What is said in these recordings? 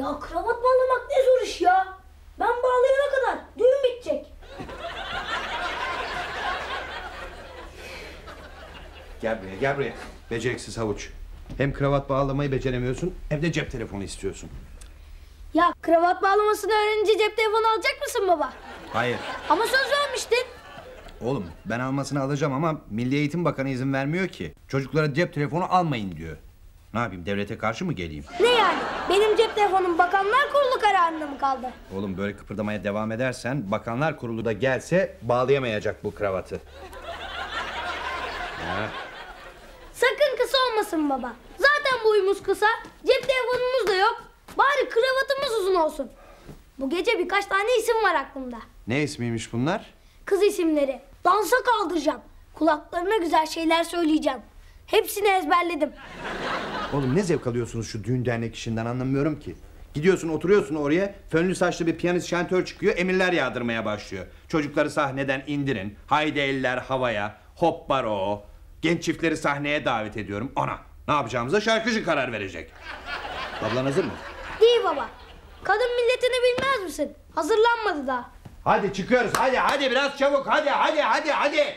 Ya kravat bağlamak ne zor iş ya. Ben bağlayana kadar düğün bitecek. Gel buraya, gel buraya. Beceriksiz havuç. Hem kravat bağlamayı beceremiyorsun hem de cep telefonu istiyorsun. Ya kravat bağlamasını öğrenince cep telefonu alacak mısın baba? Hayır. Ama söz vermiştin. Oğlum ben almasını alacağım ama Milli Eğitim Bakanı izin vermiyor ki. Çocuklara cep telefonu almayın diyor. Ne yapayım, devlete karşı mı geleyim? Ne yani? Benim cep telefonum Bakanlar Kurulu kararında mı kaldı? Oğlum böyle kıpırdamaya devam edersen Bakanlar Kurulu da gelse bağlayamayacak bu kravatı. Sakın kısa olmasın baba. Zaten boyumuz kısa, cep telefonumuz da yok. Bari kravatımız uzun olsun. Bu gece birkaç tane isim var aklımda. Ne ismiymiş bunlar? Kız isimleri. Dansa kaldıracağım. Kulaklarına güzel şeyler söyleyeceğim. Hepsini ezberledim. Oğlum ne zevk alıyorsunuz şu düğün dernek işinden, anlamıyorum ki. Gidiyorsun oturuyorsun oraya, fönlü saçlı bir piyanist şantör çıkıyor, emirler yağdırmaya başlıyor. Çocukları sahneden indirin, haydi eller havaya, hop baro. Genç çiftleri sahneye davet ediyorum. Ana, ne yapacağımıza şarkıcı karar verecek. Ablan hazır mı? Değil baba. Kadın milletini bilmez misin? Hazırlanmadı daha. Hadi çıkıyoruz, hadi biraz çabuk, hadi.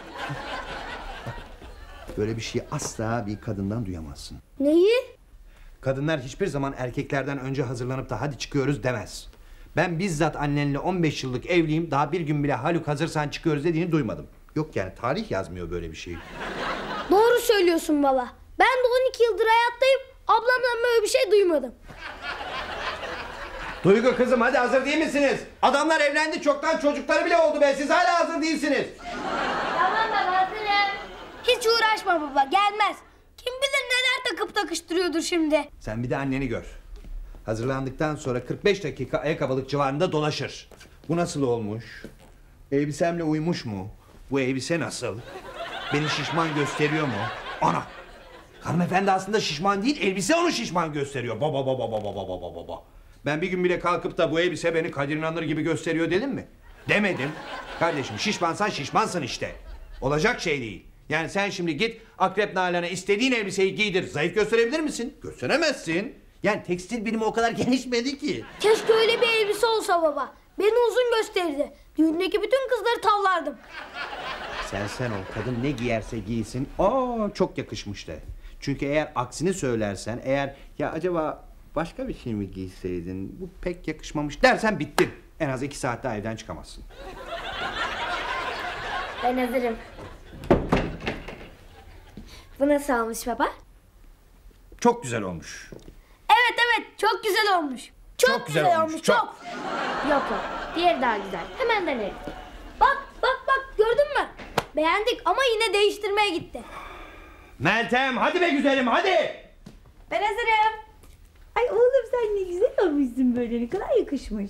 Böyle bir şeyi asla bir kadından duyamazsın. Neyi? Kadınlar hiçbir zaman erkeklerden önce hazırlanıp da hadi çıkıyoruz demez. Ben bizzat annenle 15 yıllık evliyim, daha bir gün bile Haluk hazırsan çıkıyoruz dediğini duymadım. Yok yani, tarih yazmıyor böyle bir şeyi. Doğru söylüyorsun baba. Ben de 12 yıldır hayattayım. Ablamdan böyle bir şey duymadım. Duygu kızım, hadi hazır değil misiniz? Adamlar evlendi çoktan, çocukları bile oldu be, siz hala hazır değilsiniz. Tamam baba, hazırım. Hiç uğraşma baba, gelmez. Kim bilir neler takıp takıştırıyordur şimdi. Sen bir de anneni gör. Hazırlandıktan sonra 45 dakika ayakkabılık civarında dolaşır. Bu nasıl olmuş? Elbisemle uymuş mu? Bu elbise nasıl? Beni şişman gösteriyor mu? Ana! Hanımefendi aslında şişman değil, elbise onu şişman gösteriyor. Baba. Ben bir gün bile kalkıp da bu elbise beni Kadir İnanır gibi gösteriyor dedim mi? Demedim. Kardeşim, şişmansan şişmansın işte. Olacak şey değil. Yani sen şimdi git Akrep Nalan'a istediğin elbiseyi giydir. Zayıf gösterebilir misin? Gösteremezsin. Yani tekstil bilimi o kadar gelişmedi ki. Keşke öyle bir elbise olsa baba. Beni uzun gösterirdi. Düğündeki bütün kızları tavlardım. Sen ol, kadın ne giyerse giysin. Çok yakışmış de. Çünkü eğer aksini söylersen, eğer ya acaba başka bir şey mi giyseydin, bu pek yakışmamış dersen bittin. En az 2 saat daha evden çıkamazsın. Ben hazırım. Bu nasıl olmuş baba? Çok güzel olmuş. Evet, çok güzel olmuş. Çok güzel olmuş. Çok. Yok, diğeri daha güzel. Hemen denerim. Bak, gördün mü? Beğendik ama yine değiştirmeye gitti. Meltem, hadi be güzelim, hadi. Ben hazırım. Ay oğlum, sen ne güzel olmuşsun böyle, ne kadar yakışmış.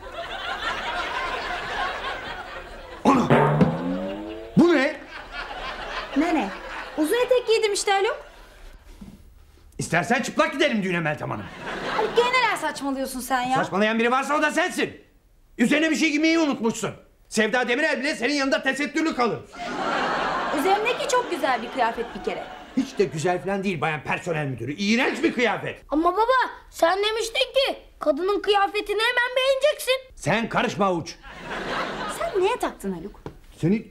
Ana! Bu ne? Ne? Uzun etek giydim işte Haluk. İstersen çıplak gidelim düğüne Meltem Hanım. Haluk, gene neler saçmalıyorsun sen ya? Saçmalayan biri varsa o da sensin. Üzerine bir şey giymeyi unutmuşsun. Sevda Demirel bile senin yanında tesettürlü kalır. Üzerimdeki çok güzel bir kıyafet bir kere. Hiç de güzel falan değil bayan personel müdürü. İğrenç bir kıyafet. Ama baba, sen demiştin ki kadının kıyafetini hemen beğeneceksin. Sen karışma Avuç. Sen neye taktın Haluk? Seni...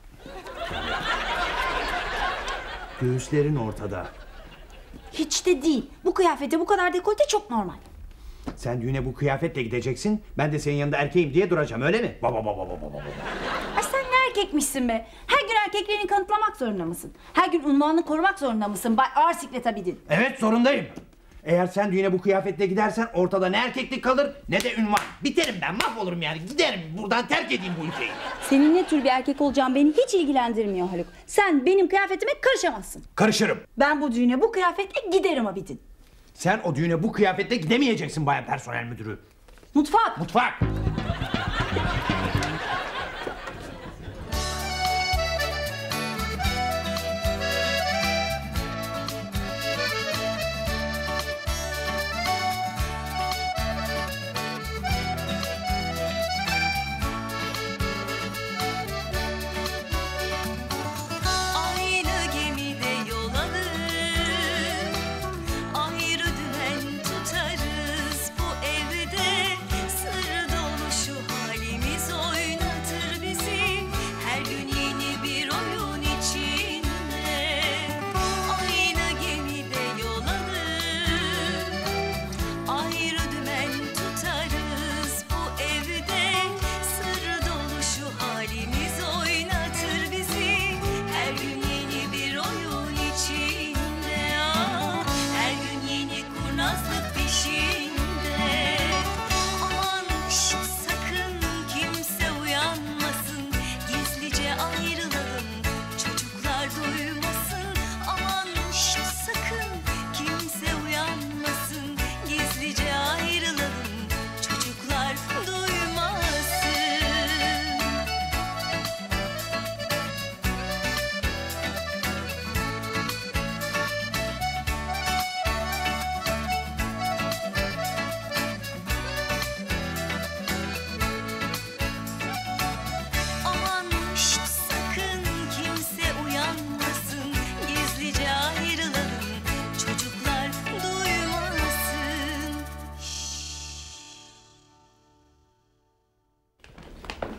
Göğüslerin ortada. Hiç de değil. Bu kıyafete bu kadar dekolte çok normal. Sen düğüne bu kıyafetle gideceksin. Ben de senin yanında erkeğim diye duracağım, öyle mi? Baba. Ay sen ne erkekmişsin be. Her gün erkekliğini kanıtlamak zorunda mısın? Her gün unvanını korumak zorunda mısın? Bay Ağır Siklet Abidin. Evet, zorundayım. Eğer sen düğüne bu kıyafetle gidersen ortada ne erkeklik kalır ne de ünvan. Biterim ben, mahvolurum yani. Giderim buradan, terk edeyim bu ülkeyi. Senin ne tür bir erkek olacağın beni hiç ilgilendirmiyor Haluk. Sen benim kıyafetime karışamazsın. Karışırım. Ben bu düğüne bu kıyafetle giderim Abidin. Sen o düğüne bu kıyafetle gidemeyeceksin bayan personel müdürü. Mutfak. Ayrı dümen tutarız bu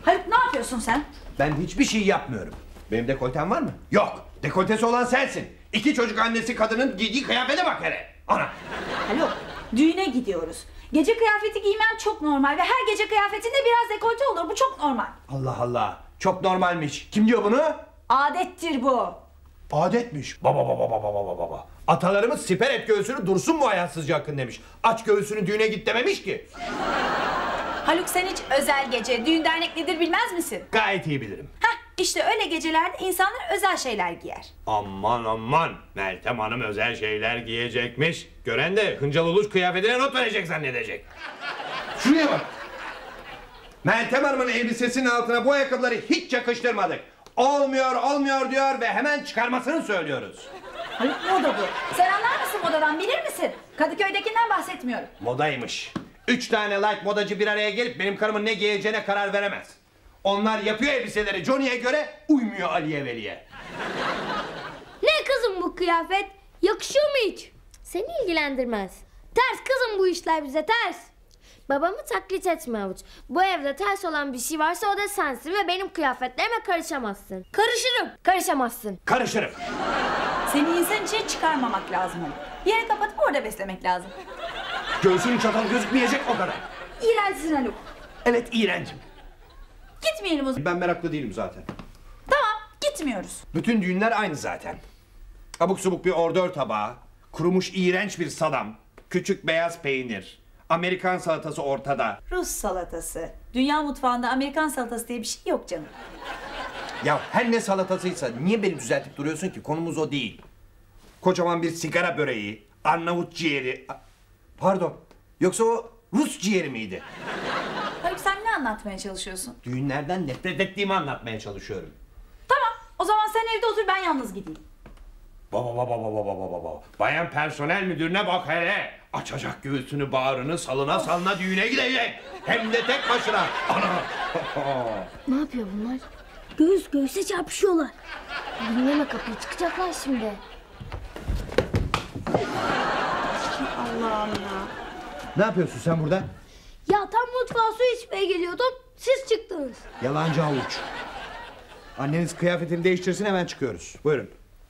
Haluk ne yapıyorsun sen? Ben hiçbir şey yapmıyorum. Benim dekoltem var mı? Yok. Dekoltesi olan sensin. 2 çocuk annesi kadının giydiği kıyafete bak hele. Ana. Haluk, düğüne gidiyoruz. Gece kıyafeti giymen çok normal ve her gece kıyafetinde biraz dekolte olur. Bu çok normal. Allah Allah. Çok normalmiş. Kim diyor bunu? Adettir bu. Adetmiş. Baba. Atalarımız siper et göğsünü dursun mu hayatsızca Akın demiş. Aç göğsünü düğüne git dememiş ki. Haluk sen hiç özel gece, düğün dernek nedir bilmez misin? Gayet iyi bilirim. Hah, işte öyle gecelerde insanlar özel şeyler giyer. Aman. Meltem Hanım özel şeyler giyecekmiş. Gören de Hıncal Uluç kıyafetine not verecek zannedecek. Şuraya bak. Meltem Hanım'ın elbisesinin altına bu ayakkabıları hiç yakıştırmadık. Olmuyor diyor ve hemen çıkarmasını söylüyoruz. Haluk moda bu. Sen anlar mısın modadan, bilir misin? Kadıköy'dekinden bahsetmiyorum. Modaymış. 3 tane light modacı bir araya gelip benim karımın ne giyeceğine karar veremez. Onlar yapıyor elbiseleri Johnny'ye göre, uymuyor Ali'ye Veli'ye. Ne kızım bu kıyafet? Yakışıyor mu hiç? Seni ilgilendirmez. Ters kızım bu işler bize ters. Babamı taklit etme Havuç. Bu evde ters olan bir şey varsa o da sensin ve benim kıyafetlerime karışamazsın. Karışırım. Karışamazsın. Karışırım. Seni insan içine çıkarmamak lazım Haluk. Yere kapatıp orada beslemek lazım. Göğsünün çatalı gözükmeyecek o kadar. İğrençsin Haluk. Evet iğrencim. Gitmeyelim o zaman. Ben meraklı değilim zaten. Tamam, gitmiyoruz. Bütün düğünler aynı zaten. Abuk subuk bir ordör tabağı, kurumuş iğrenç bir salam, küçük beyaz peynir, Amerikan salatası ortada. Rus salatası. Dünya mutfağında Amerikan salatası diye bir şey yok canım. Ya her ne salatasıysa niye beni düzeltip duruyorsun ki? Konumuz o değil. Kocaman bir sigara böreği, Arnavut ciğeri... Pardon, yoksa o Rus ciğeri miydi? Haluk sen ne anlatmaya çalışıyorsun? Düğünlerden nefret ettiğimi anlatmaya çalışıyorum. Tamam, o zaman sen evde otur, ben yalnız gideyim. Baba. Bayan personel müdürüne bak hele. Açacak göğsünü bağrını salına düğüne gidecek. Hem de tek başına. Ana. Ne yapıyor bunlar? Göğüs göğüse çarpışıyorlar. Dinleme kapıyı, çıkacaklar şimdi. Allah'ım ya. Ne yapıyorsun sen burada? Ya tam mutfağa su içmeye geliyordum. Siz çıktınız. Yalancı havuç. Anneniz kıyafetini değiştirsin hemen çıkıyoruz. Buyurun.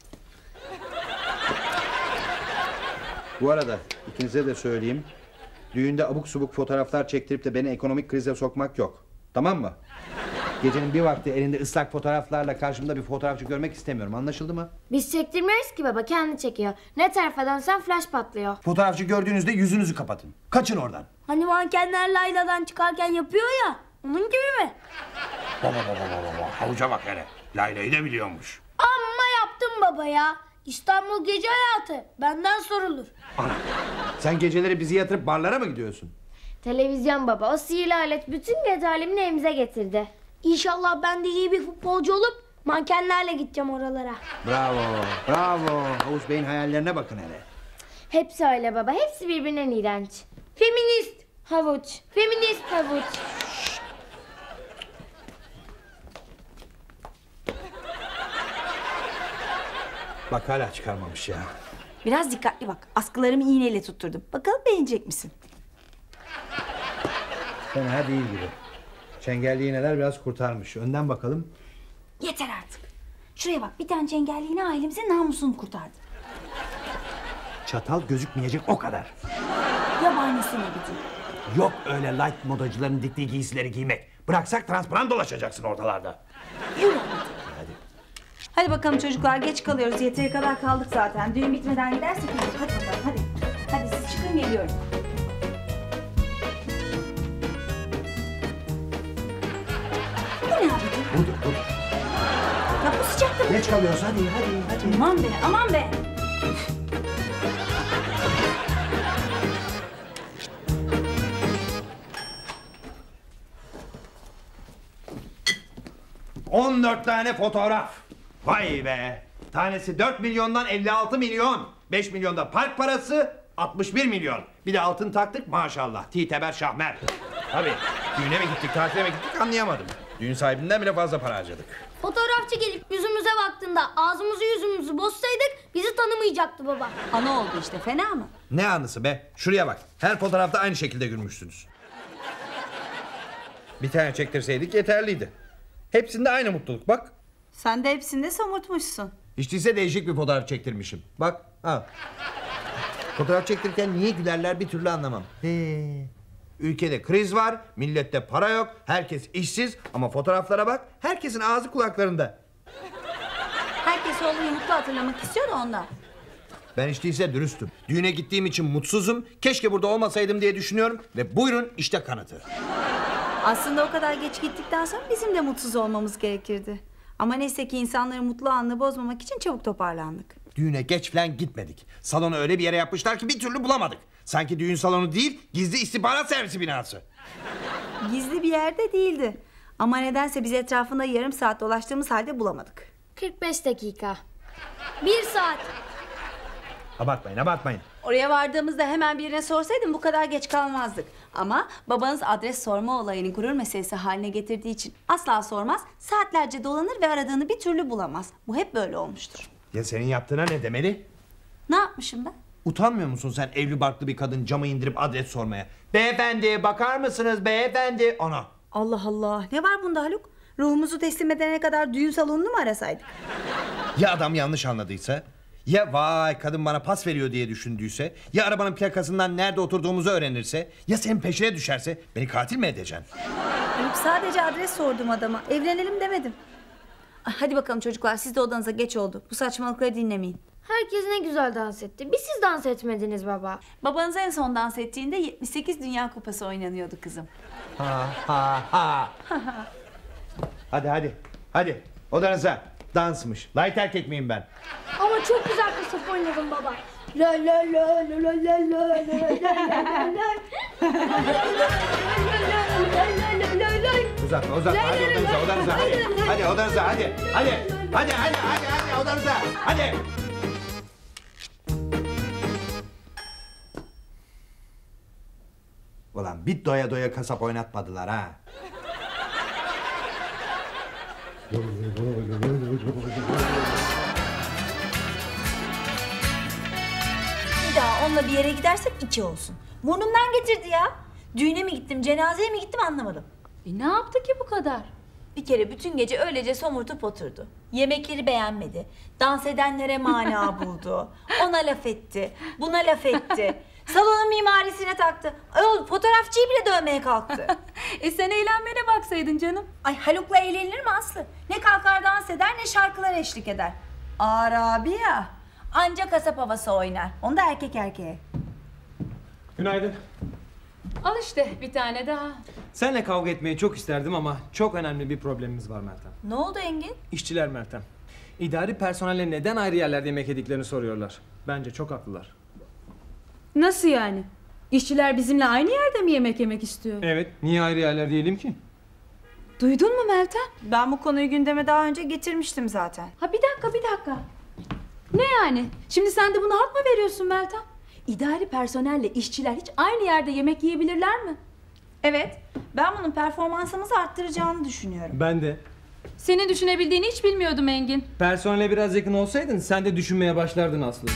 Bu arada ikinize de söyleyeyim. Düğünde abuk subuk fotoğraflar çektirip de beni ekonomik krize sokmak yok. Tamam mı? Gecenin bir vakti elinde ıslak fotoğraflarla karşımda bir fotoğrafçı görmek istemiyorum. Anlaşıldı mı? Biz çektirmiyoruz ki baba, kendi çekiyor. Ne tarafa dönsen flash patlıyor. Fotoğrafçı gördüğünüzde yüzünüzü kapatın. Kaçın oradan. Hani mankenler Layla'dan çıkarken yapıyor ya. Onun gibi mi? Baba. Havuca bak hele. Layla'yı da biliyormuş. Amma yaptım baba ya. İstanbul gece hayatı. Benden sorulur. Ana. Sen geceleri bizi yatırıp barlara mı gidiyorsun? Televizyon baba, o sihirli alet bütün gece alemini evimize getirdi. İnşallah ben de iyi bir futbolcu olup mankenlerle gideceğim oralara. Bravo. Havuç Bey'in hayallerine bakın hele. Hepsi öyle baba, hepsi birbirinden iğrenç. Feminist. Havuç, Feminist havuç. Bak hala çıkarmamış ya. Biraz dikkatli bak. Askılarımı iğneyle tutturdum. Bakalım beğenecek misin? Fena değil gibi. Çengelli iğneler biraz kurtarmış. Önden bakalım. Yeter artık. Şuraya bak, bir tane çengelli iğne ailemizin namusunu kurtardı. Çatal gözükmeyecek o kadar. Yabanesine gideyim. Yok öyle light modacıların diktiği giysileri giymek. Bıraksak transparan dolaşacaksın ortalarda. Yürü. Hadi bakalım çocuklar, geç kalıyoruz. Yeteri kadar kaldık zaten. Düğün bitmeden gidersek olur. Hadi bakalım, hadi. Hadi siz çıkın, geliyorum. Bu ne yapıyor? Dur. Ya bu sıcakta. Geç kalıyoruz hadi. Aman be, aman be. ...14 tane fotoğraf. Vay be. Tanesi 4 milyondan 56 milyon. 5 milyonda park parası, 61 milyon. Bir de altın taktık maşallah. Titeber şahmer. Tabii. Düğüne mi gittik, tatile mi gittik anlayamadım. Düğün sahibinden bile fazla para harcadık. Fotoğrafçı gelip yüzümüze baktığında ağzımızı yüzümüzü bozsaydık bizi tanımayacaktı baba. Ana oldu işte, fena mı? Ne anısı be? Şuraya bak. Her fotoğrafta aynı şekilde gülmüşsünüz. Bir tane çektirseydik yeterliydi. Hepsinde aynı mutluluk bak. Sen de hepsinde somurtmuşsun. Hiç değilse değişik bir fotoğraf çektirmişim. Bak al. Fotoğraf çektirirken niye gülerler bir türlü anlamam. Ülkede kriz var, millette para yok, herkes işsiz ama fotoğraflara bak, herkesin ağzı kulaklarında. Herkes oğlunu mutlu hatırlamak istiyor da ondan. Ben hiç değilse dürüstüm. Düğüne gittiğim için mutsuzum, keşke burada olmasaydım diye düşünüyorum ve buyurun işte kanıtı. Aslında o kadar geç gittikten sonra bizim de mutsuz olmamız gerekirdi. Ama neyse ki insanların mutlu anını bozmamak için çabuk toparlandık. Düğüne geç falan gitmedik. Salonu öyle bir yere yapmışlar ki bir türlü bulamadık. Sanki düğün salonu değil, gizli istihbarat servisi binası. Gizli bir yerde değildi. Ama nedense biz etrafında yarım saat dolaştığımız halde bulamadık. 45 dakika. 1 saat. Abartmayın, abartmayın. Oraya vardığımızda hemen birine sorsaydım bu kadar geç kalmazdık. Ama babanız adres sorma olayını gurur meselesi haline getirdiği için asla sormaz. Saatlerce dolanır ve aradığını bir türlü bulamaz. Bu hep böyle olmuştur. Ya senin yaptığına ne demeli? Ne yapmışım ben? Utanmıyor musun sen evli barklı bir kadın camı indirip adres sormaya? Beyefendi bakar mısınız beyefendi? Ana. Allah Allah, ne var bunda Haluk? Ruhumuzu teslim edene kadar düğün salonunu mu arasaydık? Ya adam yanlış anladıysa? Ya vay kadın bana pas veriyor diye düşündüyse? Ya arabanın plakasından nerede oturduğumuzu öğrenirse? Ya senin peşine düşerse? Beni katil mi edeceksin? Haluk, sadece adres sordum adama. Evlenelim demedim. Hadi bakalım çocuklar, siz de odanıza, geç oldu. Bu saçmalıkları dinlemeyin. Herkes ne güzel dans etti. Bir siz dans etmediniz baba. Babanız en son dans ettiğinde 78 Dünya Kupası oynanıyordu kızım. Ha ha ha. Hadi hadi. Hadi odanıza. Dansmış. Light erkek miyim ben? Ama çok güzel kasap oynadın baba. La la la la la la la la la. Uzatma uzatma. Hadi odanıza odanıza. Hadi. Hadi odanıza hadi. Hadi. Hadi hadi hadi hadi odanıza. Hadi. Ulan bir doya doya kasap oynatmadılar ha. Bir daha onunla bir yere gidersek 2 olsun. Burnumdan getirdi ya. Düğüne mi gittim, cenazeye mi gittim anlamadım. Ne yaptı ki bu kadar? Bir kere bütün gece öylece somurtup oturdu. Yemekleri beğenmedi. Dans edenlere mana buldu. Ona laf etti. Buna laf etti. Salonun mimarisine taktı. Ayol, fotoğrafçıyı bile dövmeye kalktı. Sen eğlenmene baksaydın canım. Ay, Haluk'la eğlenilir mi Aslı? Ne kalkar dans eder ne şarkılar eşlik eder. Arabiya. Anca kasap havası oynar. Onu da erkek erkeğe. Günaydın. Al işte bir tane daha. Seninle kavga etmeyi çok isterdim ama çok önemli bir problemimiz var Meltem. Ne oldu Engin? İşçiler Meltem. İdari personelle neden ayrı yerlerde yemek yediklerini soruyorlar. Bence çok haklılar. Nasıl yani? İşçiler bizimle aynı yerde mi yemek yemek istiyor? Evet, niye ayrı yerler diyelim ki? Duydun mu Meltem? Ben bu konuyu gündeme daha önce getirmiştim zaten. Ha bir dakika. Ne yani? Şimdi sen de buna hak mı veriyorsun Meltem? İdari personelle işçiler hiç aynı yerde yemek yiyebilirler mi? Evet, ben bunun performansımızı arttıracağını düşünüyorum. Ben de. Senin düşünebildiğini hiç bilmiyordum Engin. Personele biraz yakın olsaydın sen de düşünmeye başlardın Aslı.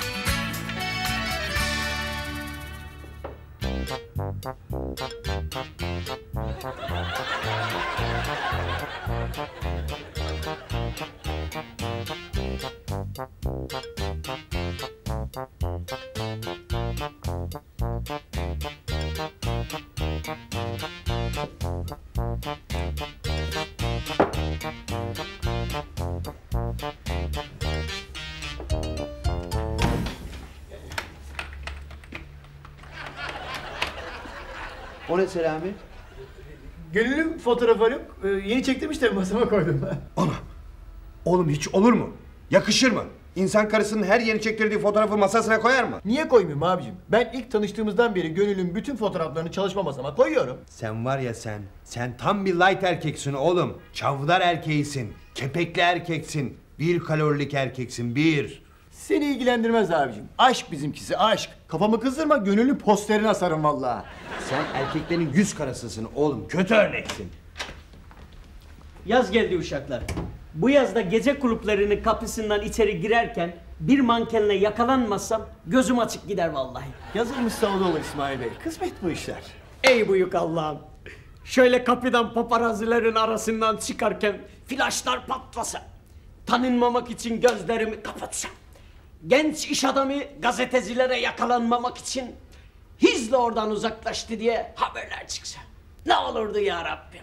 O ne Selami? Gönül'ün fotoğrafı yok. Yeni çektirmiş de masama koydum. Ana. Oğlum hiç olur mu? Yakışır mı? İnsan karısının her yeni çektirdiği fotoğrafı masasına koyar mı? Niye koymayayım abicim? Ben ilk tanıştığımızdan beri Gönül'ün bütün fotoğraflarını çalışma masama koyuyorum. Sen var ya sen. Sen tam bir light erkeksin oğlum. Çavdar erkeğisin. Kepekli erkeksin. 1 kalorilik erkeksin. 1. Seni ilgilendirmez abicim. Aşk bizimkisi aşk. Kafamı kızdırma, Gönül'ün posterini asarım vallahi. Sen erkeklerin yüz karasısın oğlum. Kötü örneksin. Yaz geldi uşaklar. Bu yazda gece kulüplerinin kapısından içeri girerken bir mankenle yakalanmazsam gözüm açık gider vallahi. Yazılmış savunu olur İsmail Bey. Kısmet bu işler. Ey büyük Allah'ım. Şöyle kapıdan paparazilerin arasından çıkarken flaşlar patlasa. Tanınmamak için gözlerimi kapatsam. Genç iş adamı gazetecilere yakalanmamak için hızla oradan uzaklaştı diye haberler çıksa. Ne olurdu ya Rabbim?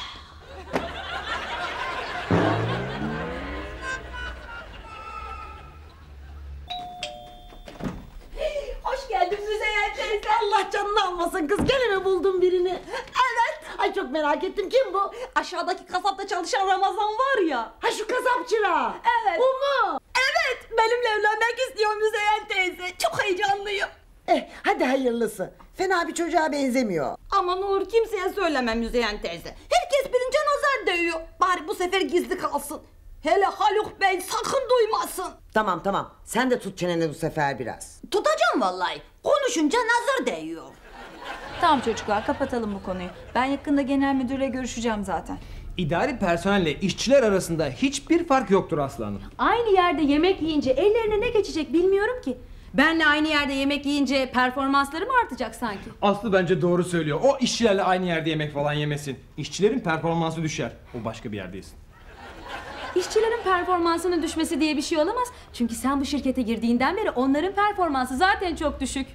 Hoş geldin Müzeyyen teyze. Allah canını almasın kız. Gene mi buldun birini? Evet. Ay çok merak ettim. Kim bu? Aşağıdaki kasapta çalışan Ramazan var ya. Ha şu kasap çırağı. Evet. Bu mu? Evet. Benimle evlenmek istiyor Müzeyyen teyze. Çok heyecanlıyım. Hadi hayırlısı. Fena bir çocuğa benzemiyor. Aman Uğur kimseye söyleme Müzeyyen teyze. Herkes bilince nazar değiyor. Bari bu sefer gizli kalsın. Hele Haluk Bey sakın duymasın. Tamam. Sen de tut çeneni bu sefer biraz. Tutacağım vallahi. Konuşunca nazar değiyor. Tamam çocuklar kapatalım bu konuyu. Ben yakında genel müdürle görüşeceğim zaten. İdari personelle işçiler arasında hiçbir fark yoktur aslanım. Aynı yerde yemek yiyince ellerine ne geçecek bilmiyorum ki. Benle aynı yerde yemek yiyince performansları mı artacak sanki? Aslı bence doğru söylüyor. O işçilerle aynı yerde yemek falan yemesin. İşçilerin performansı düşer. O başka bir yerde yesin. İşçilerin performansının düşmesi diye bir şey olamaz. Çünkü sen bu şirkete girdiğinden beri onların performansı zaten çok düşük.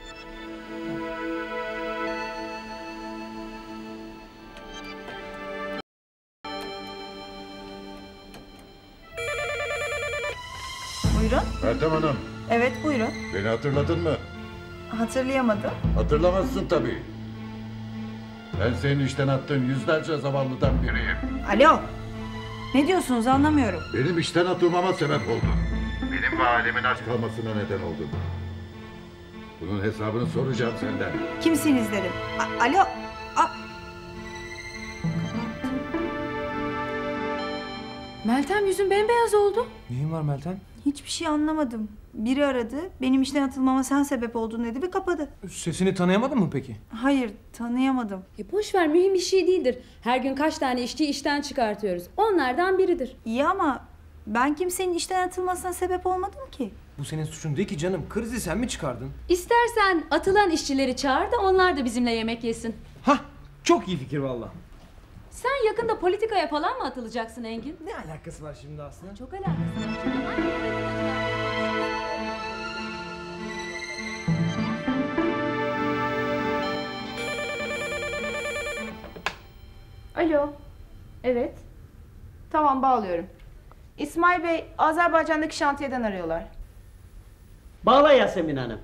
Buyurun. Meltem Hanım, Evet buyurun. beni hatırladın mı? Hatırlayamadım. Hatırlamazsın tabii. Ben senin işten attığın yüzlerce zavallıdan biriyim. Alo. Ne diyorsunuz anlamıyorum. Benim işten atılmama sebep oldun. Benim ve ailemin aç kalmasına neden oldun. Bunun hesabını soracağım senden. Kimsiniz dedim. Alo. Meltem yüzün bembeyaz oldu. Neyin var Meltem? Hiçbir şey anlamadım. Biri aradı. Benim işten atılmama sen sebep oldun dedi ve kapadı. Sesini tanıyamadın mı peki? Hayır tanıyamadım. Boş ver mühim bir şey değildir. Her gün kaç tane işçiyi işten çıkartıyoruz. Onlardan biridir. İyi ama ben kimsenin işten atılmasına sebep olmadım ki. Bu senin suçun değil ki canım. Krizi sen mi çıkardın? İstersen atılan işçileri çağır da onlar da bizimle yemek yesin. Hah, çok iyi fikir valla. Sen yakında politikaya falan mı atılacaksın Engin? Ne alakası var şimdi aslında? Çok alakası var. Çünkü hangi politikacılar- Alo. Evet. Tamam bağlıyorum. İsmail Bey Azerbaycan'daki şantiyeden arıyorlar. Bağla Yasemin Hanım.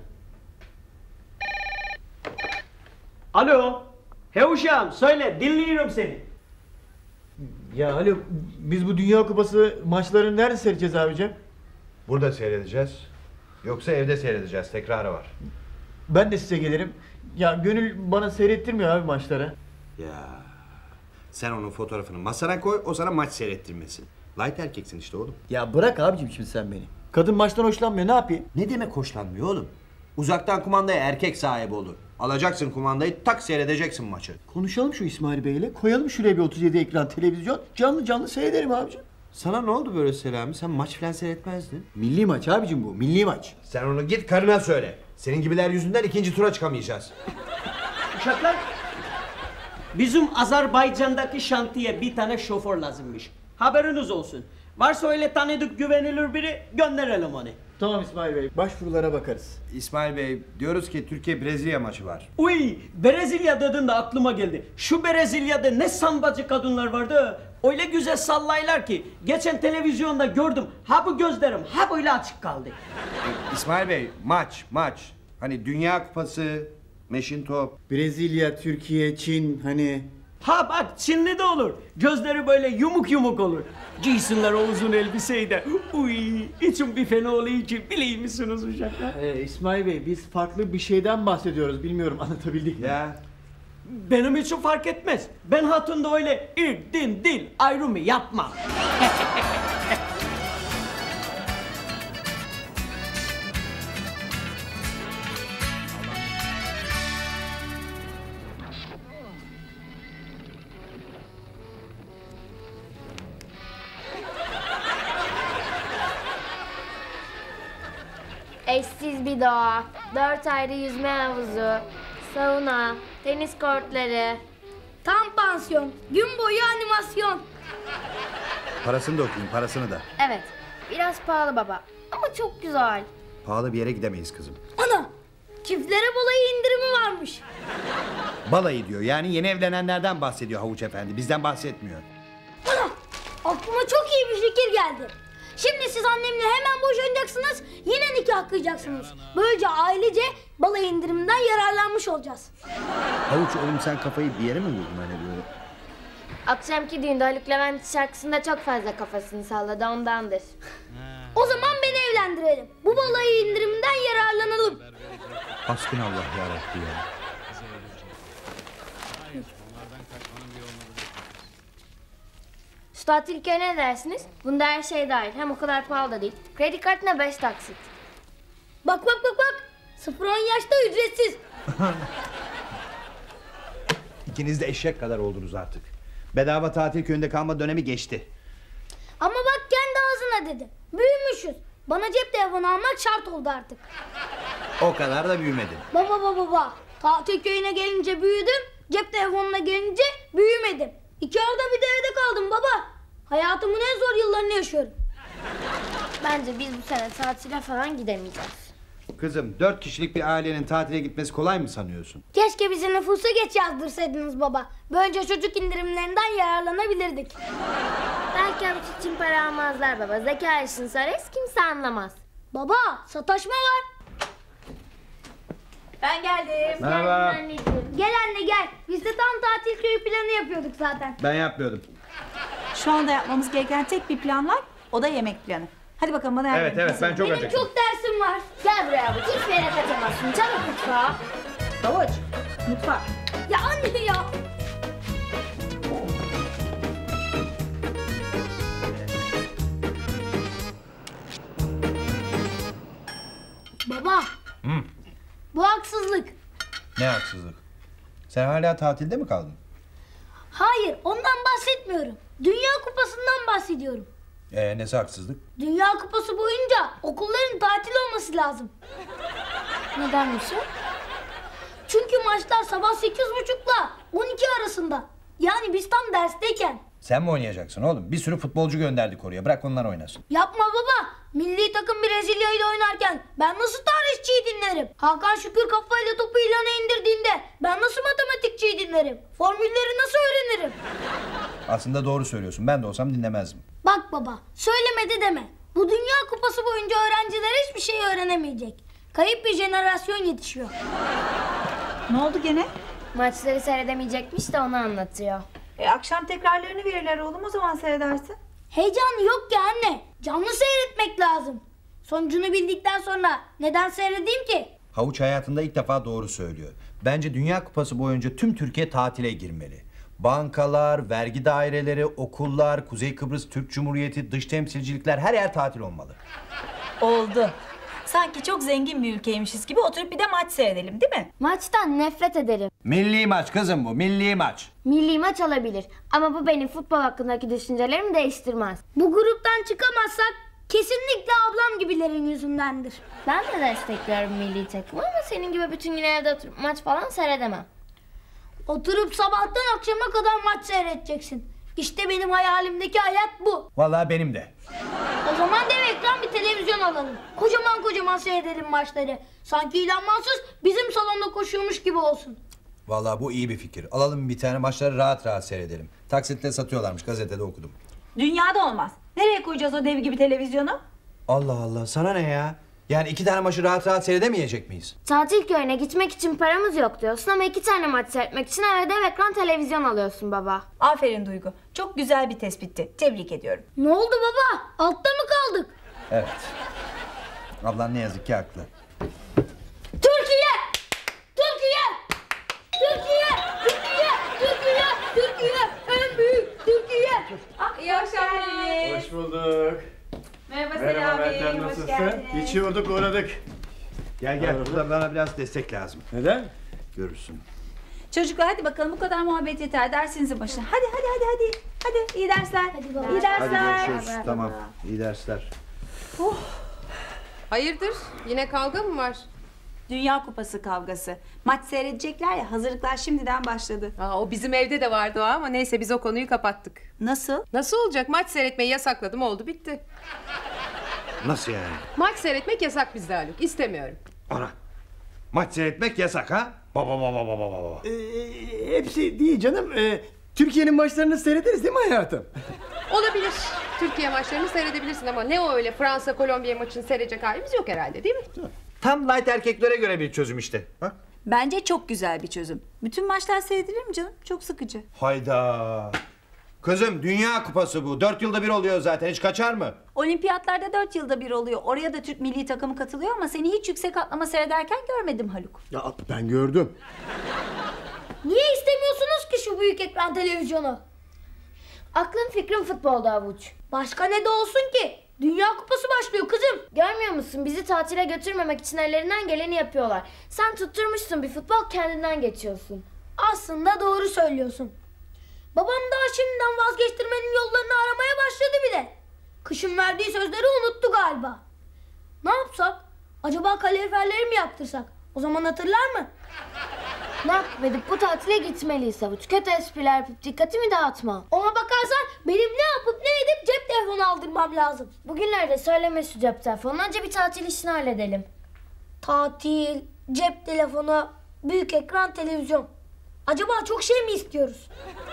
Alo. He uşağım söyle dinliyorum seni. Ya alo, biz bu Dünya Kupası maçlarını nerede seyredeceğiz abicim? Burada seyredeceğiz. Yoksa evde seyredeceğiz. Tekrarı var. Ben de size gelirim. Ya Gönül bana seyrettirmiyor abi maçları. Ya sen onun fotoğrafını masana koy, o sana maç seyrettirmesin. Light erkeksin işte oğlum. Ya bırak abicim şimdi sen beni. Kadın maçtan hoşlanmıyor, ne yapayım? Ne demek hoşlanmıyor oğlum? Uzaktan kumandaya erkek sahibi olur. Alacaksın kumandayı, tak seyredeceksin maçı. Konuşalım şu İsmail Bey'le. Koyalım şuraya bir 37 ekran televizyon. Canlı seyrederim abicim. Sana ne oldu böyle Selami? Sen maç falan seyretmezdin. Milli maç abicim bu, milli maç. Sen onu git karına söyle. Senin gibiler yüzünden ikinci tura çıkamayacağız. Uşaklar, bizim Azerbaycan'daki şantiye bir tane şoför lazımmış. Haberiniz olsun. Varsa öyle tanıdık güvenilir biri gönderelim onu. Tamam İsmail Bey, başvurulara bakarız. İsmail Bey, diyoruz ki Türkiye-Brezilya maçı var. Uy, Brezilya dedin de aklıma geldi. Şu Brezilya'da ne sambacı kadınlar vardı. Öyle güzel sallaylar ki. Geçen televizyonda gördüm. Ha bu gözlerim ha böyle açık kaldı. İsmail Bey, maç. Hani Dünya Kupası, meşin top. Brezilya, Türkiye, Çin hani... Ha bak Çinli de olur. Gözleri böyle yumuk yumuk olur. Giysinler o uzun elbiseyi de. Uy, içim bir fena oluyor ki biliyor musunuz uşaklar? İsmail Bey, biz farklı bir şeyden bahsediyoruz. Bilmiyorum anlatabildik mi? Ya. Benim için fark etmez. Ben hatunda öyle irk, din, dil ayrımı yapmam. Eşsiz bir doğa, 4 ayrı yüzme havuzu, sauna, tenis kortları. Tam pansiyon. Gün boyu animasyon. Parasını da okuyayım, parasını da. Evet. Biraz pahalı baba. Ama çok güzel. Pahalı bir yere gidemeyiz kızım. Ana! Çiftlere balayı indirimi varmış. Balayı diyor, yani yeni evlenenlerden bahsediyor Havuç Efendi. Bizden bahsetmiyor. Ana! Aklıma çok iyi bir fikir geldi. Şimdi siz annemle hemen boşanacaksınız, yine nikah kıyacaksınız. Böylece ailece balayı indiriminden yararlanmış olacağız. Havuç oğlum, sen kafayı bir yere mi vurdun hani böyle? Akşamki düğünde Haluk Levent şarkısında çok fazla kafasını salladı, ondandır. O zaman beni evlendirelim. Bu balayı indiriminden yararlanalım. Hasbinallah yarabbim ya. Şu tatil köyüne ne dersiniz? Bunda her şey dahil. Hem o kadar pahalı da değil. Kredi kartına 5 taksit. Bak. 0-10 yaşta ücretsiz. İkiniz de eşek kadar oldunuz artık. Bedava tatil köyünde kalma dönemi geçti. Ama bak kendi ağzına dedi. Büyümüşüz. Bana cep telefonu almak şart oldu artık. O kadar da büyümedin. Baba. Tatil köyüne gelince büyüdüm. Cep telefonuna gelince büyümedim. 2 ayda bir de evde kaldım baba. Hayatımın en zor yıllarını yaşıyorum. Bence biz bu sene tatile falan gidemeyeceğiz. Kızım, 4 kişilik bir ailenin tatile gitmesi kolay mı sanıyorsun? Keşke bizi nüfusa geç yazdırsaydınız baba. Böylece çocuk indirimlerinden yararlanabilirdik. Belki avuç için para almazlar baba. Zeka işini sorarız, kimse anlamaz. Baba, sataşma var. Ben geldim. Merhaba. Gel anne gel. Biz de tam tatil köyü planı yapıyorduk zaten. Ben yapmıyordum. Şu anda yapmamız gereken tek bir plan var. O da yemek planı. Hadi bakalım bana yardım Evet, ben çok Benim acıktım. çok dersim var. Gel buraya avuç, hiçbir yere kaçamazsın. Çabuk mutfağa. Havuç, mutfak. Ya anne ya. Baba. Bu haksızlık. Ne haksızlık? Sen hala tatilde mi kaldın? Hayır, ondan bahsetmiyorum. Dünya Kupası'ndan bahsediyorum. Nesi haksızlık? Dünya Kupası boyunca okulların tatil olması lazım. Nedenmiş o? Çünkü maçlar sabah 8.30'la 12 arasında. Yani biz tam dersteyken. Sen mi oynayacaksın oğlum? Bir sürü futbolcu gönderdik oraya. Bırak onlar oynasın. Yapma baba. Milli takım Brezilya ile oynarken ben nasıl tarihçiyi dinlerim? Hakan Şükür kafayla topu ilana indirdiğinde ben nasıl matematikçiyi dinlerim? Formülleri nasıl öğrenirim? Aslında doğru söylüyorsun. Ben de olsam dinlemezdim. Bak baba, söylemedi deme. Bu Dünya Kupası boyunca öğrenciler hiçbir şey öğrenemeyecek. Kayıp bir jenerasyon yetişiyor. Ne oldu gene? Maçları seyredemeyecekmiş de onu anlatıyor. Akşam tekrarlarını verirler oğlum, o zaman seyredersin. Heyecanı yok ki anne. Canlı seyretmek lazım. Sonucunu bildikten sonra neden seyredeyim ki? Havuç hayatında ilk defa doğru söylüyor. Bence Dünya Kupası boyunca tüm Türkiye tatile girmeli. Bankalar, vergi daireleri, okullar, Kuzey Kıbrıs Türk Cumhuriyeti, dış temsilcilikler, her yer tatil olmalı. Oldu. Sanki çok zengin bir ülkeymişiz gibi oturup bir de maç seyredelim, değil mi? Maçtan nefret ederim. Milli maç kızım bu, milli maç. Milli maç olabilir ama bu benim futbol hakkındaki düşüncelerimi değiştirmez. Bu gruptan çıkamazsak kesinlikle ablam gibilerin yüzündendir. Ben de destekliyorum milli takımı ama senin gibi bütün gün evde oturup maç falan seyredemem. Oturup sabahtan akşama kadar maç seyredeceksin. İşte benim hayalimdeki hayat bu. Vallahi benim de. O zaman dev ekran bir televizyon alalım. Kocaman seyredelim maçları. Sanki İlhan Mansız bizim salonda koşuyormuş gibi olsun. Vallahi bu iyi bir fikir. Alalım bir tane, maçları rahat rahat seyredelim. Taksitle satıyorlarmış, gazetede okudum. Dünyada olmaz. Nereye koyacağız o dev gibi televizyonu? Allah Allah, sana ne ya? Yani 2 tane maçı rahat rahat seyredemeyecek miyiz? Tatil köyüne gitmek için paramız yok diyorsun ama 2 tane maç seyretmek için eve dev ekran televizyon alıyorsun baba. Aferin Duygu. Çok güzel bir tespitti. Tebrik ediyorum. Ne oldu baba? Altta mı kaldık? Evet. Ablan ne yazık ki haklı. Türkiye en büyük Türkiye. İyi akşamlar. Hoş bulduk. Merhaba Merhaba Selami. Meltem, Hoş nasılsın? geldin. Geçiyorduk, uğradık. Gel, burada bana biraz destek lazım. Neden? Görürsün. Çocuklar hadi bakalım, bu kadar muhabbet yeter. Dersinizin başına. Hadi. Hadi iyi dersler. Hadi baba. İyi dersler. Hadi görüşürüz. Tamam. İyi dersler. Hayırdır? Yine kavga mı var? Dünya Kupası kavgası. Maç seyredecekler ya, hazırlıklar şimdiden başladı. O bizim evde de vardı o ama neyse biz o konuyu kapattık. Nasıl? Nasıl olacak? Maç seyretmeyi yasakladım, oldu bitti. Nasıl yani? Maç seyretmek yasak bizde Haluk. İstemiyorum. Ana. Maç seyretmek yasak ha? Baba. Hepsi değil canım. Türkiye'nin maçlarını seyrederiz değil mi hayatım? Olabilir. Türkiye maçlarını seyredebilirsin ama ne o öyle Fransa-Kolombiya maçını seyredecek halimiz yok herhalde değil mi? Tam light erkeklere göre bir çözüm işte. Ha? Bence çok güzel bir çözüm. Bütün maçlar seyredilir mi canım? Çok sıkıcı. Hayda. Kızım Dünya Kupası bu. 4 yılda bir oluyor zaten. Hiç kaçar mı? Olimpiyatlarda 4 yılda bir oluyor. Oraya da Türk milli takımı katılıyor ama seni hiç yüksek atlama seyrederken görmedim Haluk. Ya ben gördüm. Niye istemiyorsunuz ki şu büyük ekran televizyonu? Aklım fikrim futbolda Havuç. Başka ne de olsun ki? Dünya Kupası başlıyor kızım. Görmüyor musun? Bizi tatile götürmemek için ellerinden geleni yapıyorlar. Sen tutturmuşsun bir futbol, kendinden geçiyorsun. Aslında doğru söylüyorsun. Babam daha şimdiden vazgeçtirmenin yollarını aramaya başladı bile. Kışın verdiği sözleri unuttu galiba. Ne yapsak? Acaba kaloriferleri mi yaptırsak? O zaman hatırlar mı? Ne yapıp edip bu tatile gitmeliyiz Havuç. Kötü espriler yapıp dikkatimi dağıtma. Ona bakarsan benim ne yapıp ne edip cep telefonu aldırmam lazım. Bugünlerde söyleme şu cep telefonu. Önce bir tatil işini halledelim. Tatil, cep telefonu, büyük ekran, televizyon. Acaba çok şey mi istiyoruz?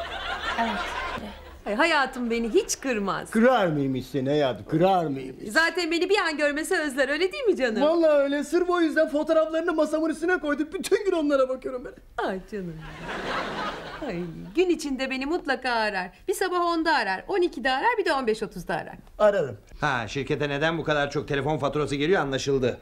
Ay, hayatım beni hiç kırmaz. Kırar mıymış seni hayatım? Kırar mıymış? Zaten beni bir an görmese özler, öyle değil mi canım? Vallahi öyle. Sırf o yüzden fotoğraflarını masamın üstüne koydum. Bütün gün onlara bakıyorum ben. Ay canım. Ay, gün içinde beni mutlaka arar. Bir sabah 10'da arar, 12'de arar, bir de 15.30'da arar. Ararım. Ha, şirkete neden bu kadar çok telefon faturası geliyor anlaşıldı.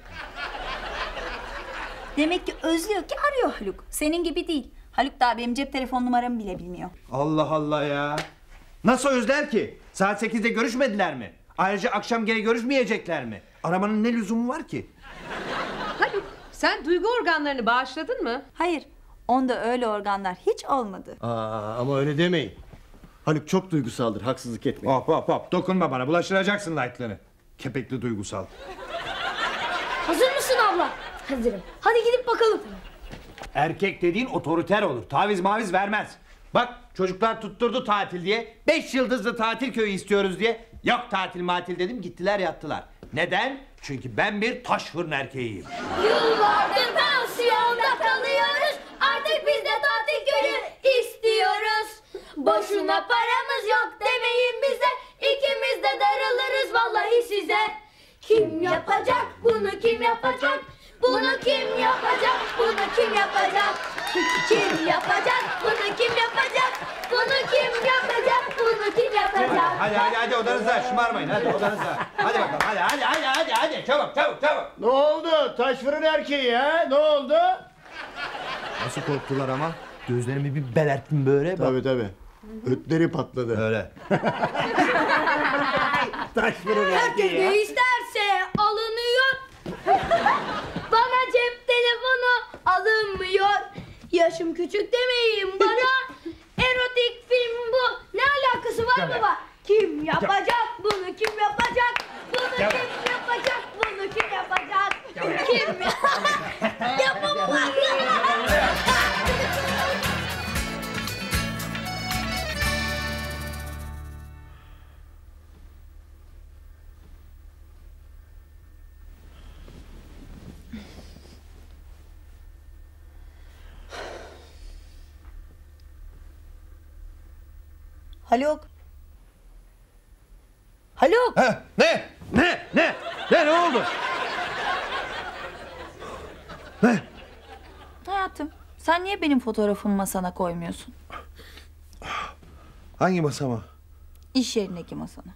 Demek ki özlüyor ki arıyor Haluk. Senin gibi değil. Haluk daha benim cep telefon numaramı bile bilmiyor. Allah Allah ya. Nasıl özler ki? Saat 8'de görüşmediler mi? Ayrıca akşam gene görüşmeyecekler mi? Aramanın ne lüzumu var ki? Haluk, sen duygu organlarını bağışladın mı? Hayır. Onda öyle organlar hiç olmadı. Ama öyle demeyin. Haluk çok duygusaldır. Haksızlık etmeyin. Hop. Dokunma bana. Bulaştıracaksın light'larını. Kepekli duygusal. Hazır mısın abla? Hazırım. Hadi gidip bakalım. Erkek dediğin otoriter olur. Taviz maviz vermez. Bak çocuklar tutturdu tatil diye. 5 yıldızlı tatil köyü istiyoruz diye. Yok tatil matil dedim, gittiler yattılar. Neden? Çünkü ben bir taş fırın erkeğiyim. Yıllardır pansiyonda kalıyoruz. Artık biz de tatil köyü istiyoruz. Boşuna paramız yok demeyin bize. İkimiz de darılırız vallahi size. Kim yapacak bunu, kim yapacak? Bunu kim yapacak? Bunu kim yapacak? Kim yapacak? Bunu kim yapacak? Bunu kim yapacak? Bunu kim yapacak? Hadi odanıza, şımarmayın. Hadi odanıza. Hadi bakalım. Hadi. Çabuk. Ne oldu? Taş fırın erkeği ha? Ne oldu? Nasıl korktular ama? Gözlerimi bir belerttim böyle. Tabii. Ötleri patladı. Öyle. Taş fırın Herkes erkeği ya. ne isterse alınıyor. Bana cep telefonu alınmıyor. Yaşım küçük demeyin bana. Erotik film bu. Ne alakası var baba? Kim yapacak bunu, kim yapacak? Bunu kim yapacak? Bunu kim yapacak? Kim yapamaz. Haluk. Haluk. Ne oldu? Hayatım, sen niye benim fotoğrafımı masana koymuyorsun? Hangi masama? İş yerindeki masana.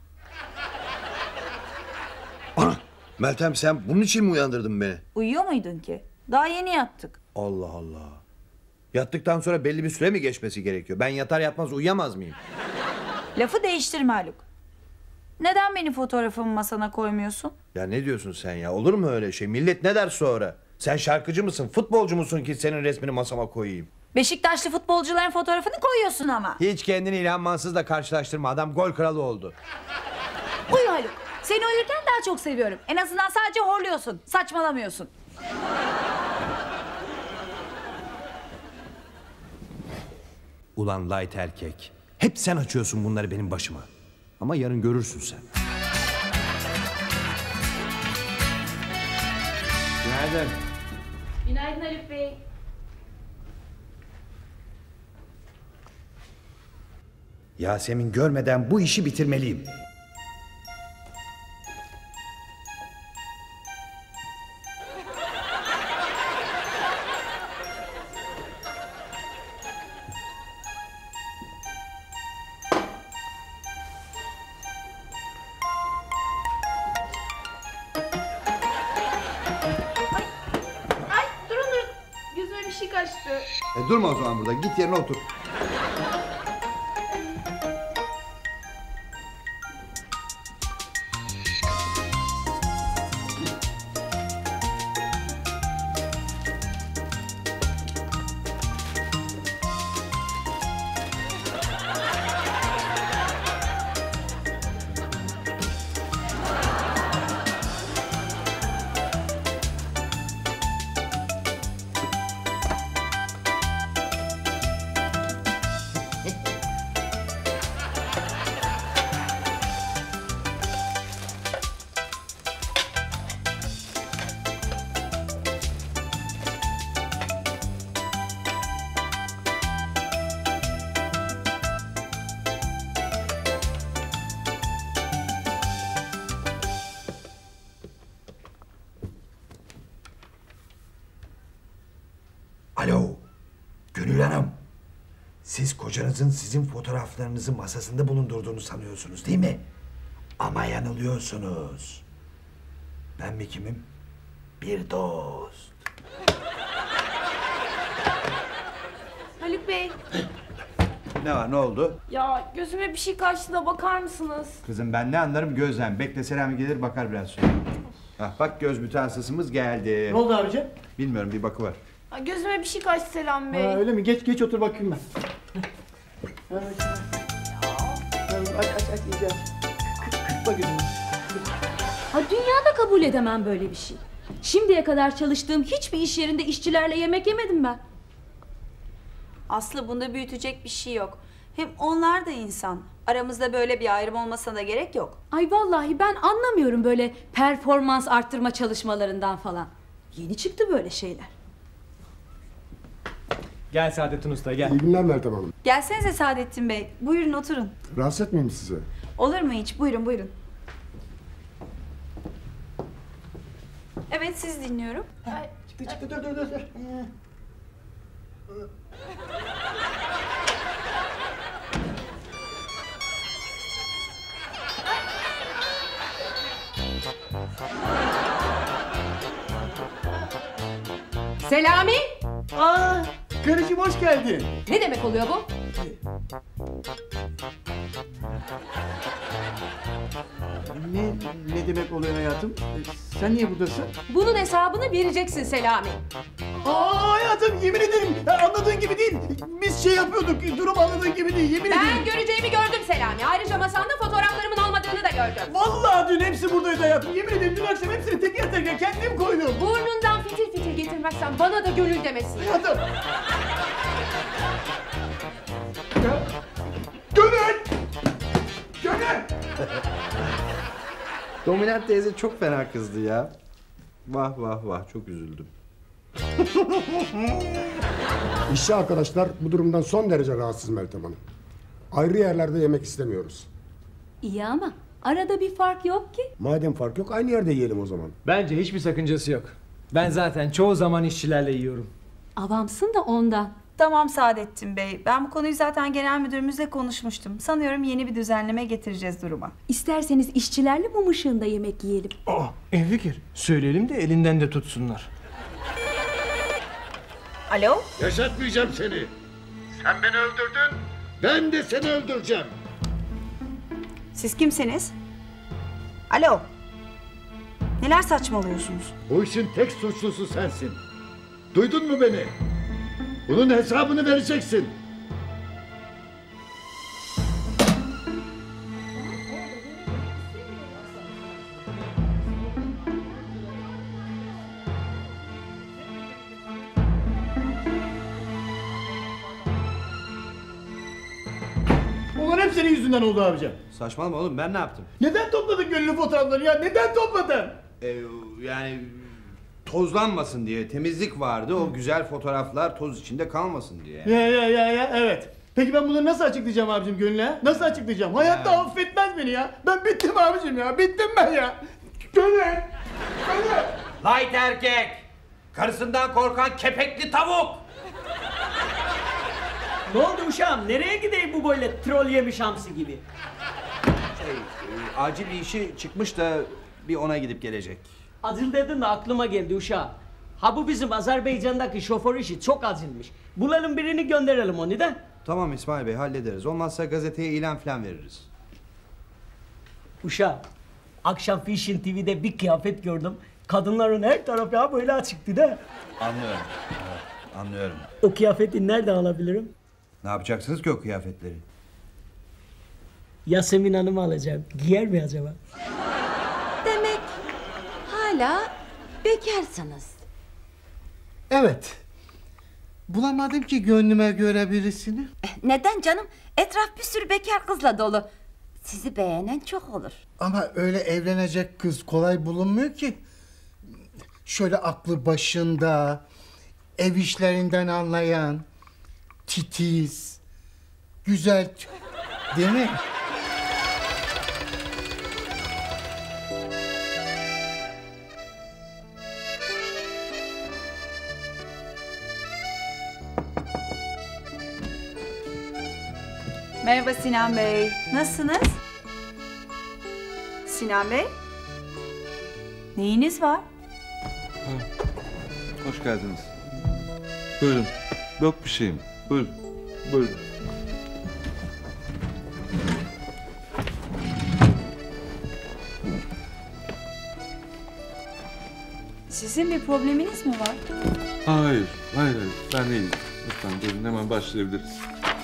Ana! Meltem sen bunun için mi uyandırdın beni? Uyuyor muydun ki? Daha yeni yattık. Allah. Yattıktan sonra belli bir süre mi geçmesi gerekiyor? Ben yatar yatmaz uyuyamaz mıyım? Lafı değiştirme Haluk. Neden benim fotoğrafımı masana koymuyorsun? Ya ne diyorsun sen ya? Olur mu öyle şey? Millet ne der sonra? Sen şarkıcı mısın, futbolcu musun ki senin resmini masama koyayım? Beşiktaşlı futbolcuların fotoğrafını koyuyorsun ama. Hiç kendini İlhan Mansız'la karşılaştırma. Adam gol kralı oldu. Uyu Haluk. Seni uyurken daha çok seviyorum. En azından sadece horluyorsun. Saçmalamıyorsun. Ulan light erkek. Hep sen açıyorsun bunları benim başıma. Ama yarın görürsün sen. Günaydın. Günaydın Haluk Bey. Yasemin görmeden bu işi bitirmeliyim. Ay durun. Gözüme bir şey kaçtı. Durma o zaman burada. Git yerine otur. Alo, Gönül Hanım. Siz kocanızın sizin fotoğraflarınızı masasında bulundurduğunu sanıyorsunuz değil mi? Ama yanılıyorsunuz. Ben mi kimim? Bir dost. Haluk Bey. Ne var, ne oldu? Ya gözüme bir şey kaçtı da bakar mısınız? Kızım ben ne anlarım gözden. Bekle Selami gelir bakar biraz sonra. Bak göz mütehassısımız geldi. Ne oldu abicim? Bilmiyorum bir bakıver. Ya gözüme bir şey kaçtı Selam Bey. Ha, öyle mi? Geç otur bakayım ben. Aç iyice aç. Kırpma gözünü. Ha, dünyada kabul edemem böyle bir şey. Şimdiye kadar çalıştığım hiçbir iş yerinde işçilerle yemek yemedim ben. Aslı bunda büyütecek bir şey yok. Hem onlar da insan. Aramızda böyle bir ayrım olmasına da gerek yok. Ay vallahi ben anlamıyorum böyle performans arttırma çalışmalarından falan. Yeni çıktı böyle şeyler. Gel Saadettin Usta gel. İyi günler Meltem Hanım. Gelsenize Saadettin Bey. Buyurun oturun. Rahatsız etmeyeyim sizi. Olur mu hiç? Buyurun buyurun. Evet siz dinliyorum. Çıktı dur. Selami! Aa, karıcığım hoş geldin. Ne demek oluyor bu? Ne demek oluyor hayatım? Sen niye buradasın? Bunun hesabını vereceksin Selami. Aa hayatım yemin ederim anladığın gibi değil. Biz şey yapıyorduk durum anladığın gibi değil yemin ederim. Ben göreceğimi gördüm Selami. Ayrıca masanda fotoğraflarımın olmadığını da gördüm. Vallahi dün hepsi buradaydı hayatım. Yemin ederim dün akşam hepsini teker teker kendim koydum. Burnundan fitil fitil getirmezsen bana da gönül demesin. Hayatım. Gönül! Dominant teyze çok fena kızdı ya. Vah çok üzüldüm. İşçi arkadaşlar bu durumdan son derece rahatsız Meltem Hanım. Ayrı yerlerde yemek istemiyoruz. İyi ama arada bir fark yok ki. Madem fark yok aynı yerde yiyelim o zaman. Bence hiçbir sakıncası yok. Ben zaten çoğu zaman işçilerle yiyorum. Avamsın da ondan. Tamam Saadettin Bey. Ben bu konuyu zaten genel müdürümüzle konuşmuştum. Sanıyorum yeni bir düzenleme getireceğiz duruma. İsterseniz işçilerle mum ışığında yemek yiyelim. İyi fikir. Söyleyelim de elinden de tutsunlar. Alo? Yaşatmayacağım seni. Sen beni öldürdün. Ben de seni öldüreceğim. Siz kimsiniz? Alo? Neler saçmalıyorsunuz? Bu işin tek suçlusu sensin. Duydun mu beni? Bunun hesabını vereceksin. senin yüzünden oldu abicim. Saçmalama oğlum, ben ne yaptım? Neden topladın gönüllü fotoğrafları ya? Neden topladın? Yani tozlanmasın diye, temizlik vardı. O güzel fotoğraflar toz içinde kalmasın diye. Ya evet. Peki ben bunları nasıl açıklayacağım abicim Gönül'e? Nasıl açıklayacağım? Hayatta affetmez beni ya. Ben bittim abicim ya. Bittim ben ya. Gönül. Light erkek. Karısından korkan kepekli tavuk. Ne oldu uşağım? Nereye gideyim bu böyle troll yemiş hamsi gibi? Acil bir işi çıkmış da bir ona gidip gelecek. Acil dedin de aklıma geldi uşağım. Ha bu bizim Azerbaycan'daki şoför işi çok acilmiş. Bulalım birini gönderelim onu da. Tamam İsmail Bey, hallederiz. Olmazsa gazeteye ilan falan veririz. Uşağım, akşam Fashion TV'de bir kıyafet gördüm. Kadınların her tarafı ya böyle açıktı da. Anlıyorum. Evet, anlıyorum. O kıyafeti nereden alabilirim? Ne yapacaksınız ki o kıyafetleri? Yasemin Hanım'ı alacağım. Giyer mi acaba? Demek hala bekarsınız. Evet. Bulamadım ki gönlüme göre birisini. Neden canım? Etraf bir sürü bekar kızla dolu. Sizi beğenen çok olur. Ama öyle evlenecek kız kolay bulunmuyor ki. Şöyle aklı başında, ev işlerinden anlayan, titiz, güzel, değil mi? Merhaba Sinan Bey. Nasılsınız? Sinan Bey? Neyiniz var? Hoş geldiniz. Buyurun. Yok bir şeyim. Buyurun. Buyurun. Sizin bir probleminiz mi var? Hayır. Ben değilim. Lütfen buyurun, hemen başlayabiliriz.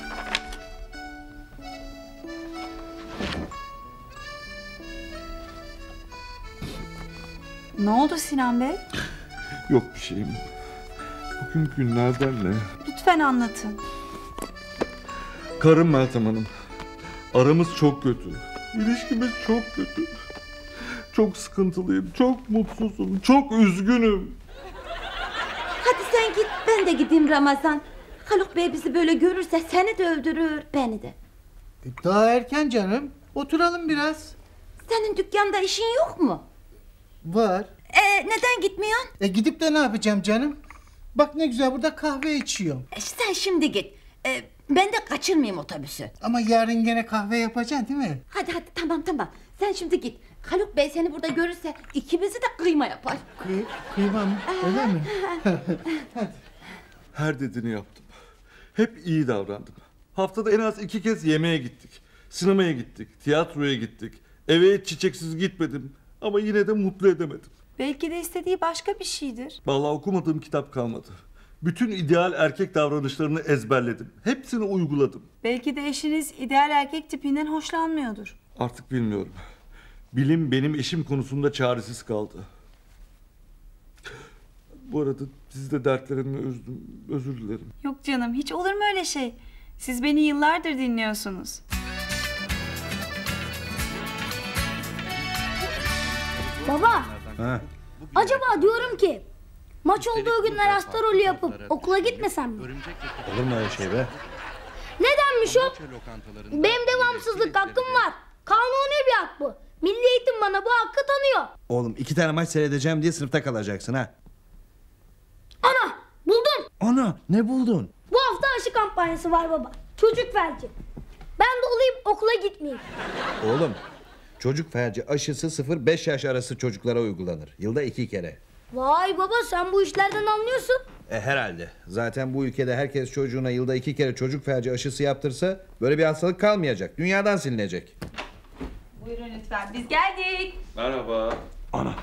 Ne oldu Sinan Bey? Yok bir şeyim. Bugün günlerden ne? Lütfen anlatın. Karım Meltem Hanım. Aramız çok kötü. İlişkimiz çok kötü. Çok sıkıntılıyım, çok mutsuzum, çok üzgünüm. Hadi sen git, ben de gideyim Ramazan. Haluk Bey bizi böyle görürse seni de öldürür, beni de. Daha erken canım. Oturalım biraz. Senin dükkanda işin yok mu? Var. Neden gitmiyorsun? Gidip de ne yapacağım canım? Bak ne güzel burada kahve içiyorum. Sen şimdi git. Ben de kaçırmayayım otobüsü. Ama yarın gene kahve yapacaksın değil mi? Hadi tamam. Sen şimdi git. Haluk Bey seni burada görürse ikimizi de kıyma yapar. Kıyma mı? Öyle mi? Her dediğini yaptım. Hep iyi davrandım. Haftada en az 2 kez yemeğe gittik. Sinemaya gittik, tiyatroya gittik. Eve hiç çiçeksiz gitmedim. Ama yine de mutlu edemedim. Belki de istediği başka bir şeydir. Vallahi okumadığım kitap kalmadı. Bütün ideal erkek davranışlarını ezberledim. Hepsini uyguladım. Belki de eşiniz ideal erkek tipinden hoşlanmıyordur. Artık bilmiyorum. Bilim benim eşim konusunda çaresiz kaldı. Bu arada siz de dertlerimi üzdüm. Özür dilerim. Yok canım, hiç olur mu öyle şey? Siz beni yıllardır dinliyorsunuz. Baba, Ha? acaba diyorum ki maç olduğu günler hasta rolü yapıp okula gitmesem mi? Olur mu öyle şey be? Nedenmiş o? Benim devamsızlık hakkım var. Kanuni bir hak bu. Milli Eğitim bana bu hakkı tanıyor. Oğlum 2 tane maç seyredeceğim diye sınıfta kalacaksın ha. Ana, buldum. Ana, ne buldun? Bu hafta aşı kampanyası var baba. Çocuk felci. Ben de olayım okula gitmeyeyim. Oğlum, çocuk felci aşısı 0-5 yaş arası çocuklara uygulanır. Yılda 2 kere. Vay baba, sen bu işlerden anlıyorsun. Herhalde. Zaten bu ülkede herkes çocuğuna yılda 2 kere çocuk felci aşısı yaptırsa böyle bir hastalık kalmayacak. Dünyadan silinecek. Buyurun lütfen, biz geldik. Merhaba. Ana.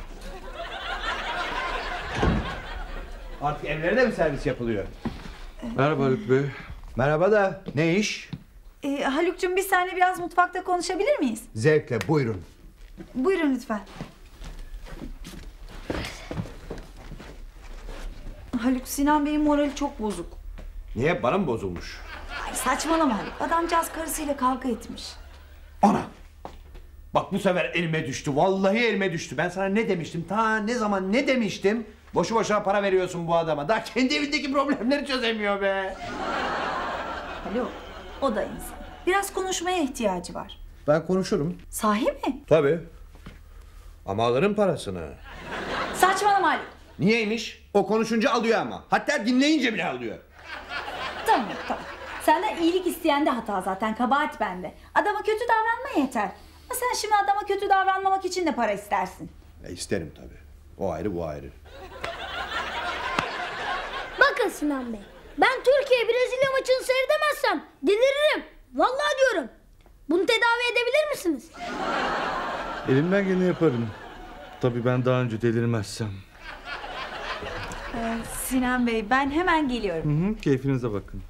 Artık evlere de mi servis yapılıyor? Merhaba Haluk Bey. Merhaba da ne iş? Haluk'cum biz seninle biraz mutfakta konuşabilir miyiz? Zevkle, buyurun. Buyurun lütfen. Haluk, Sinan Bey'in morali çok bozuk. Niye, bana mı bozulmuş? Saçmalama Haluk. Adamcağız karısıyla kavga etmiş. Ana! Bak bu sefer elime düştü. Vallahi elime düştü. Ben sana ne demiştim? Ta ne zaman ne demiştim? Boşu boşuna para veriyorsun bu adama. Daha kendi evindeki problemleri çözemiyor be. Haluk, o da insan. Biraz konuşmaya ihtiyacı var. Ben konuşurum. Sahi mi? Tabii. Ama alırım parasını. Saçmalama Haluk. Niyeymiş? O konuşunca alıyor ama. Hatta dinleyince bile alıyor. Tamam. Senden iyilik isteyen de hata zaten. Kabahat bende. Adama kötü davranma yeter. Ama sen şimdi adama kötü davranmamak için de para istersin. İsterim tabii. O ayrı bu ayrı. Bakın Sinan Bey. Ben Türkiye Brezilya maçını seyredemezsem deliririm. Vallahi diyorum. Bunu tedavi edebilir misiniz? Elimden geleni yaparım. Tabii ben daha önce delirmezsem. Sinan Bey, ben hemen geliyorum. Keyfinize bakın.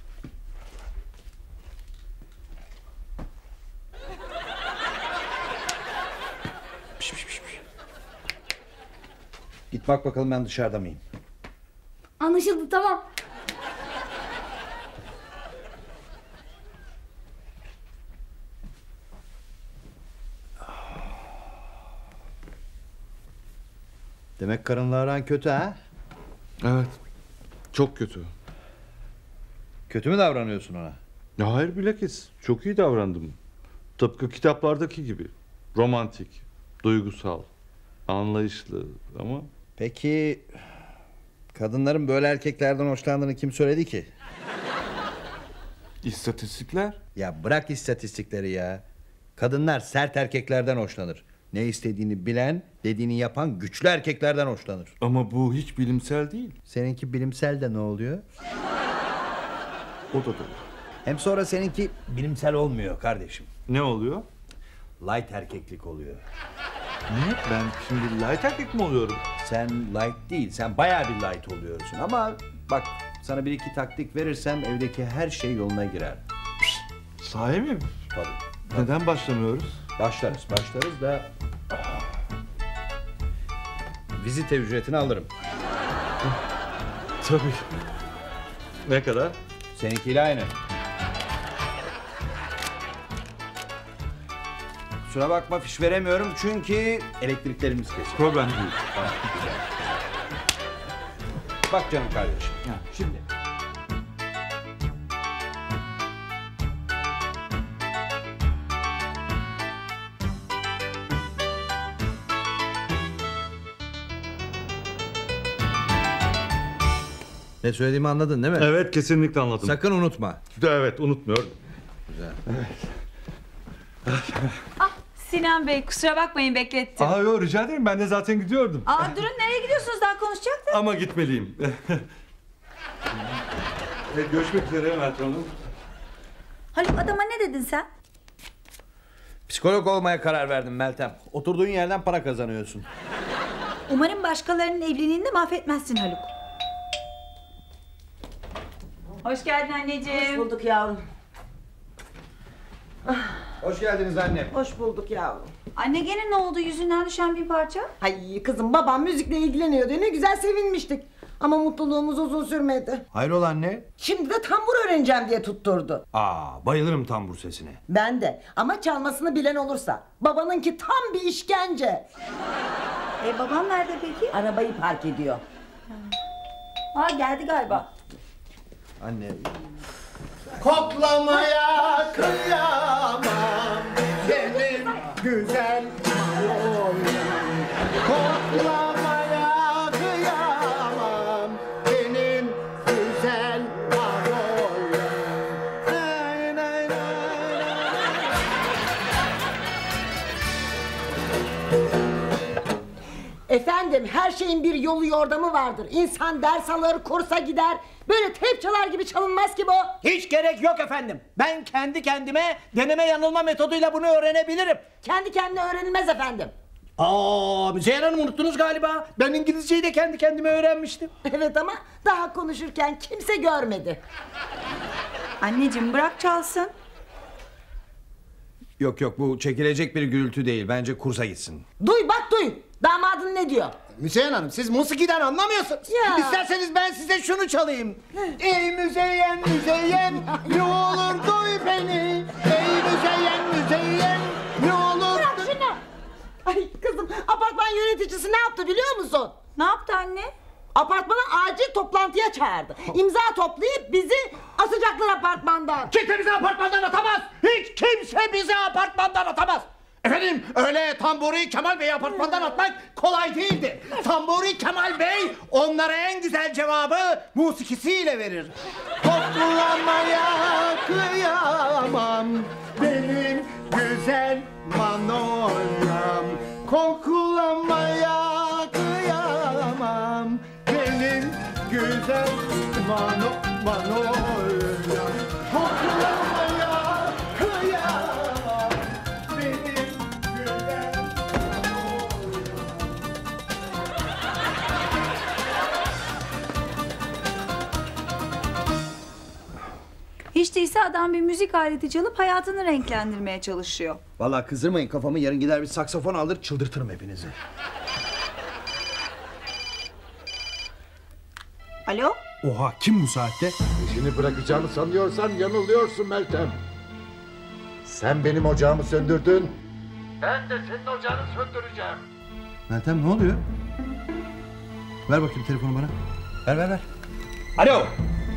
Git bak bakalım ben dışarıda mıyım? Anlaşıldı, tamam. Demek karınla aran kötü ha? Evet. Çok kötü. Kötü mü davranıyorsun ona? Ya hayır, bilakis çok iyi davrandım. Tıpkı kitaplardaki gibi. Romantik, duygusal, anlayışlı ama... Peki kadınların böyle erkeklerden hoşlandığını kim söyledi ki? İstatistikler? Ya bırak istatistikleri ya. Kadınlar sert erkeklerden hoşlanır. Ne istediğini bilen, dediğini yapan güçlü erkeklerden hoşlanır. Ama bu hiç bilimsel değil. Seninki bilimsel de ne oluyor? O da doğru. Hem sonra seninki bilimsel olmuyor kardeşim. Ne oluyor? Light erkeklik oluyor. Ne? Ben şimdi light erkek mi oluyorum? Sen light değil, sen bayağı bir light oluyorsun. Ama bak sana bir iki taktik verirsem evdeki her şey yoluna girer. Sahi mi? Tabii. Neden başlamıyoruz? Başlarız da... Vizite ücretini alırım. Tabii. Ne kadar? Seninkiyle aynı. Kusura bakma, fiş veremiyorum çünkü elektriklerimiz kesik. Problem değil. Tamam, güzel. Bak canım kardeşim. Şimdi. Ne söylediğimi anladın değil mi? Evet, kesinlikle anladım. Sakın unutma. Evet, unutmuyorum. Güzel. Sinan Bey, kusura bakmayın, beklettim. Yok, rica ederim, ben de zaten gidiyordum. Durun, nereye gidiyorsunuz? Daha konuşacaktık. Ama gitmeliyim. Görüşmek üzere Meltem Hanım. Haluk, adama ne dedin sen? Psikolog olmaya karar verdim Meltem. Oturduğun yerden para kazanıyorsun. Umarım başkalarının evliliğini de mahvetmezsin Haluk. Hoş geldin anneciğim. Hoş bulduk yavrum. Hoş geldiniz anne. Hoş bulduk yavrum. Anne, gene ne oldu? Yüzünden düşen bir parça. Ay kızım, babam müzikle ilgileniyordu. Ne güzel sevinmiştik. Ama mutluluğumuz uzun sürmedi. Hayrola anne? Şimdi de tambur öğreneceğim diye tutturdu. Bayılırım tambur sesine. Ben de. Ama çalmasını bilen olursa. Babanınki tam bir işkence. Babam nerede peki? Arabayı park ediyor. Geldi galiba. Anne. Koklamaya kıyamam benim güzel Maloyam. Koklamaya kıyamam benim güzel Maloyam. Efendim, her şeyin bir yolu yordamı vardır. İnsan ders alır, kursa gider. Böyle tep çalar gibi çalınmaz ki bu. Hiç gerek yok efendim. Ben kendi kendime deneme yanılma metoduyla bunu öğrenebilirim. Kendi kendine öğrenilmez efendim. Müzeyyen Hanım, unuttunuz galiba. Ben İngilizceyi de kendi kendime öğrenmiştim. Evet, ama daha konuşurken kimse görmedi. Anneciğim, bırak çalsın. Yok yok, bu çekilecek bir gürültü değil. Bence kursa gitsin. Duy bak duy. Damadın ne diyor? Müzeyyen Hanım, siz musikiden anlamıyorsunuz. Ya. İsterseniz ben size şunu çalayım. Ey Müzeyyen Müzeyyen, ne olur duy beni. Ey Müzeyyen Müzeyyen, ne olur... Bırak şunu. Ay kızım, apartman yöneticisi ne yaptı biliyor musun? Ne yaptı anne? Apartmana acil toplantıya çağırdı. İmza toplayıp bizi asacaklar apartmandan. Kimse bizi apartmandan atamaz. Hiç kimse bizi apartmandan atamaz. Efendim, öyle Tamburi Kemal Bey'i apartmandan atmak kolay değildi. Tamburi Kemal Bey onlara en güzel cevabı musikisiyle verir. Koklamaya kıyamam benim güzel Manolyam. Koklamaya kıyamam benim güzel Manolyam. Koklamaya kıyamam benim güzel Hiç değilse adam bir müzik aleti çalıp hayatını renklendirmeye çalışıyor. Vallahi kızdırmayın kafamı, yarın gider bir saksafon alır çıldırtırım hepinizi. Alo? Oha, kim bu saatte? İşini bırakacağını sanıyorsan yanılıyorsun Meltem. Sen benim ocağımı söndürdün. Ben de senin ocağını söndüreceğim. Meltem, ne oluyor? Ver bakayım telefonu bana. Ver. Alo!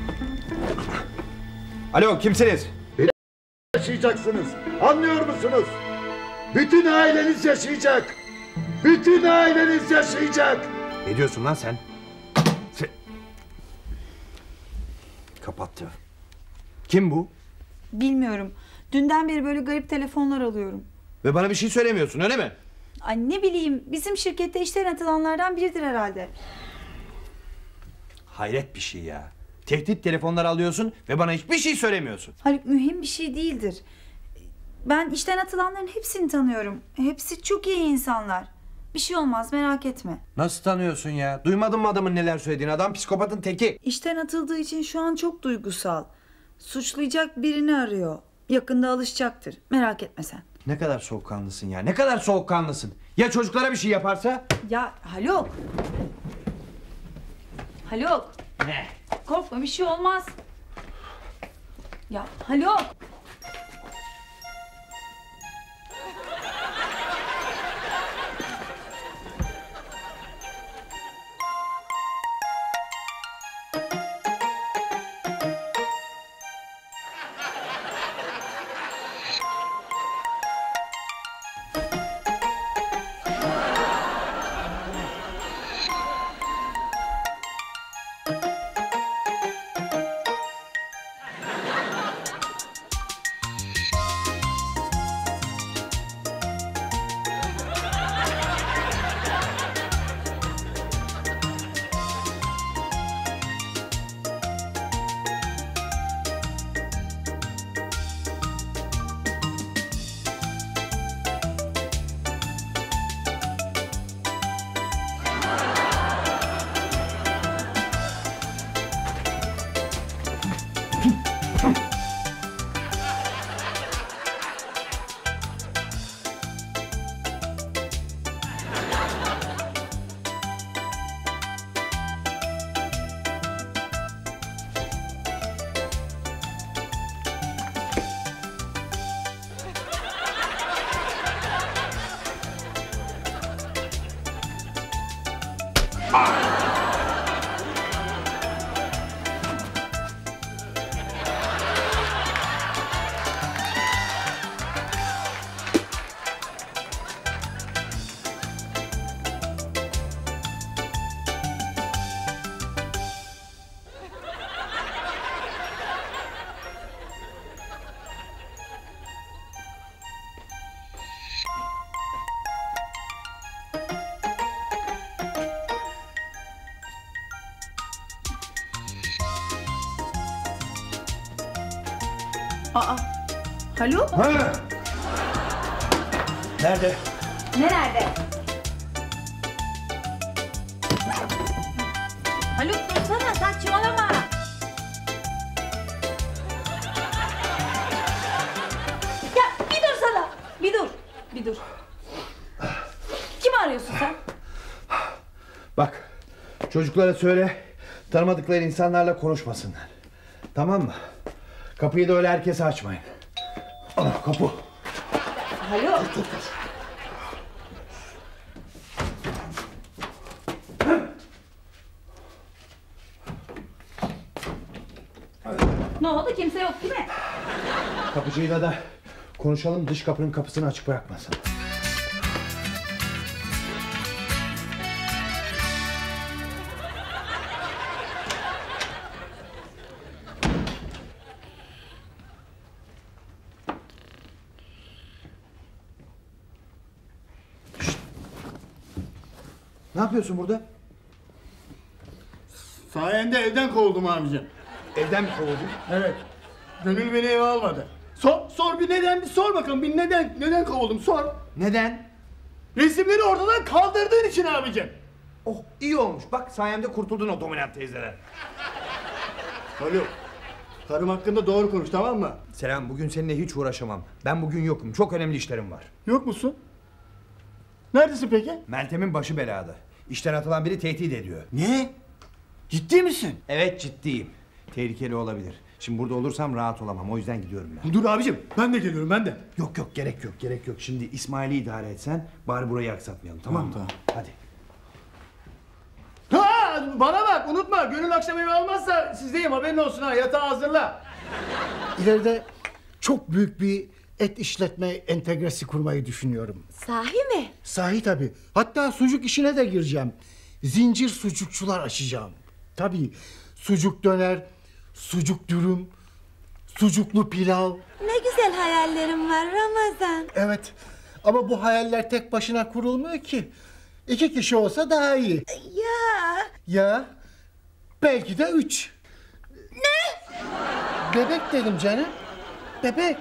Alo, kimsiniz? Yaşayacaksınız. Anlıyor musunuz? Bütün aileniz yaşayacak. Bütün aileniz yaşayacak. Ne diyorsun lan sen? Kapattı. Kim bu? Bilmiyorum. Dünden beri böyle garip telefonlar alıyorum. Ve bana bir şey söylemiyorsun, öyle mi? Ay ne bileyim, bizim şirkette işten atılanlardan biridir herhalde. Hayret bir şey ya. Tehdit telefonlar alıyorsun ve bana hiçbir şey söylemiyorsun. Haluk, mühim bir şey değildir. Ben işten atılanların hepsini tanıyorum. Hepsi çok iyi insanlar. Bir şey olmaz, merak etme. Nasıl tanıyorsun ya? Duymadın mı adamın neler söylediğini? Adam psikopatın teki. İşten atıldığı için şu an çok duygusal. Suçlayacak birini arıyor. Yakında alışacaktır. Merak etme sen. Ne kadar soğukkanlısın ya. Ne kadar soğukkanlısın. Ya çocuklara bir şey yaparsa? Ya Haluk. Haluk. Ne? Korkma, bir şey olmaz. Ya Haluk. Aa, Haluk? Ha? Nerede? Nerede? Haluk dursana, saçmalama. Ya bir dursana. Bir dur. Kimi arıyorsun sen? Bak, çocuklara söyle, tanımadıkları insanlarla konuşmasınlar. Tamam mı? Kapıyı da öyle herkese açmayın. Ah, kapı. Alo. Ne oldu? Kimse yok değil mi? Kapıcıyla da konuşalım, dış kapının kapısını açık bırakmasın. Ne yapıyorsun burada? Sayende evden kovuldum abicim. Evden mi kovuldun? Evet. Gönül beni eve almadı. Sor bir neden, bir sor bakalım. Bir neden kovuldum, sor. Neden? Resimleri ortadan kaldırdığın için abicim. Oh, iyi olmuş. Bak, sayemde kurtuldun o dominant teyzeden. Haluk, karım hakkında doğru konuş, tamam mı? Selam, bugün seninle hiç uğraşamam. Ben bugün yokum. Çok önemli işlerim var. Yok musun? Neredesin peki? Meltem'in başı belada. İşten atılan biri tehdit ediyor. Ne? Ciddi misin? Evet, ciddiyim. Tehlikeli olabilir. Şimdi burada olursam rahat olamam. O yüzden gidiyorum ben. Dur abicim, ben de geliyorum, ben de. Yok, gerek yok. Şimdi İsmail'i idare etsen bari burayı aksatmayalım, tamam mı? Tamam. Hadi. Ha, bana bak, unutma. Gönül akşam eve almazsa sizdeyim, haberin olsun ha. Yatağı hazırla. İleride çok büyük bir et işletme entegresi kurmayı düşünüyorum. Sahi mi? Sahi tabii. Hatta sucuk işine de gireceğim. Zincir sucukçular açacağım. Tabii sucuk döner, sucuk dürüm, sucuklu pilav. Ne güzel hayallerim var Ramazan. Evet ama bu hayaller tek başına kurulmuyor ki. 2 kişi olsa daha iyi. Ya belki de 3. Ne? Bebek dedim canım. Bebek.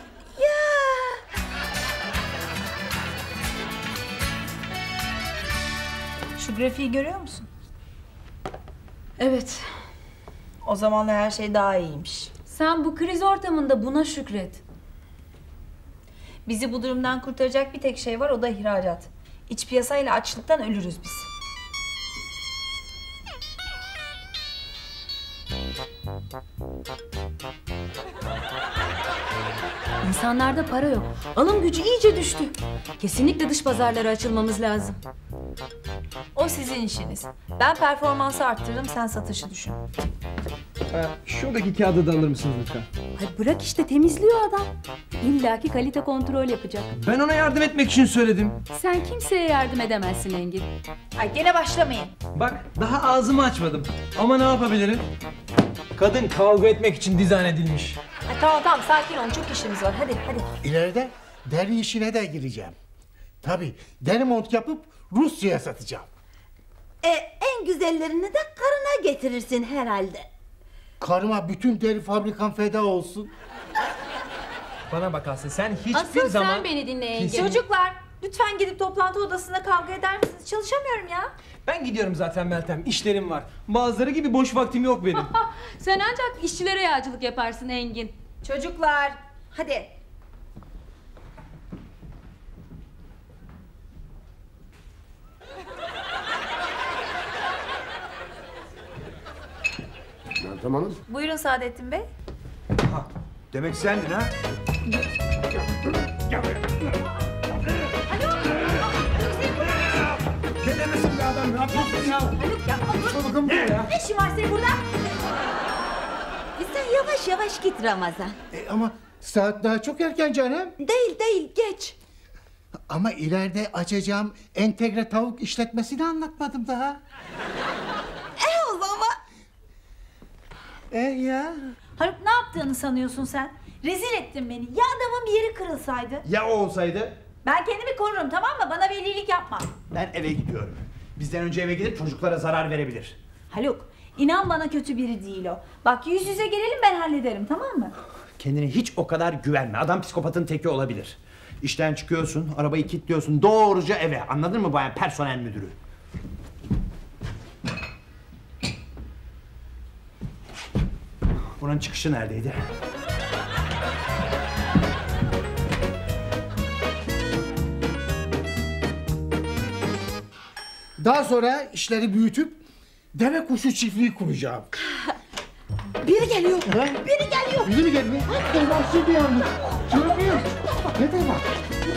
Şu grafiği görüyor musun? Evet. O zamanlar her şey daha iyiymiş. Sen bu kriz ortamında buna şükret. Bizi bu durumdan kurtaracak bir tek şey var, o da ihracat. İç piyasayla açlıktan ölürüz biz. İnsanlarda para yok. Alım gücü iyice düştü. Kesinlikle dış pazarlara açılmamız lazım. O sizin işiniz. Ben performansı arttırırım, sen satışı düşün. Şuradaki kağıdı da alır mısınız lütfen? Ay bırak işte, temizliyor adam. İlla ki kalite kontrol yapacak. Ben ona yardım etmek için söyledim. Sen kimseye yardım edemezsin Engin. Ay gene başlamayın. Bak, daha ağzımı açmadım. Ama ne yapabilirim? Kadın kavga etmek için dizayn edilmiş. Ay, tamam sakin olun, çok işimiz var. Hadi. İleride deri işine de gireceğim. Tabii deri mont yapıp Rusya'ya satacağım. En güzellerini de karına getirirsin herhalde. Karıma bütün deri fabrikam feda olsun. Bana bak Aslı, sen hiçbir Asıl zaman... sen beni dinle Engin. Çocuklar, lütfen gidip toplantı odasında kavga eder misiniz? Çalışamıyorum ya. Ben gidiyorum zaten Meltem, işlerim var. Bazıları gibi boş vaktim yok benim. Sen ancak işçilere yağcılık yaparsın Engin. Çocuklar, hadi. Meltem Hanım. Buyurun Saadettin Bey. Demek sendin ha? Gelemezsin be adam, ne yapıyorsun ya? Haluk yapma dur. Çoluğum bu ya. Ne işin var senin burada? Sen yavaş yavaş git Ramazan. Ama saat daha çok erken canım. Değil geç. Ama ileride açacağım entegre tavuk işletmesini anlatmadım daha. O zaman. Ya. Haluk, ne yaptığını sanıyorsun sen? Rezil ettin beni. Ya adamın bir yeri kırılsaydı? Ya o olsaydı? Ben kendimi korurum, tamam mı? Bana velilik yapma. Ben eve gidiyorum. Bizden önce eve gidip çocuklara zarar verebilir. Haluk, inan bana kötü biri değil o. Bak yüz yüze gelelim, ben hallederim, tamam mı? Kendine hiç o kadar güvenme. Adam psikopatın teki olabilir. İşten çıkıyorsun, arabayı kilitliyorsun, doğruca eve. Anladın mı bayan personel müdürü? Bunun çıkışı neredeydi? Daha sonra işleri büyütüp deve kuşu çiftliği kuracağım. Biri geliyor. Ha? Biri geliyor. Biri mi geliyor? Eyvah şimdi yandı. Görmüyor. Ne de var?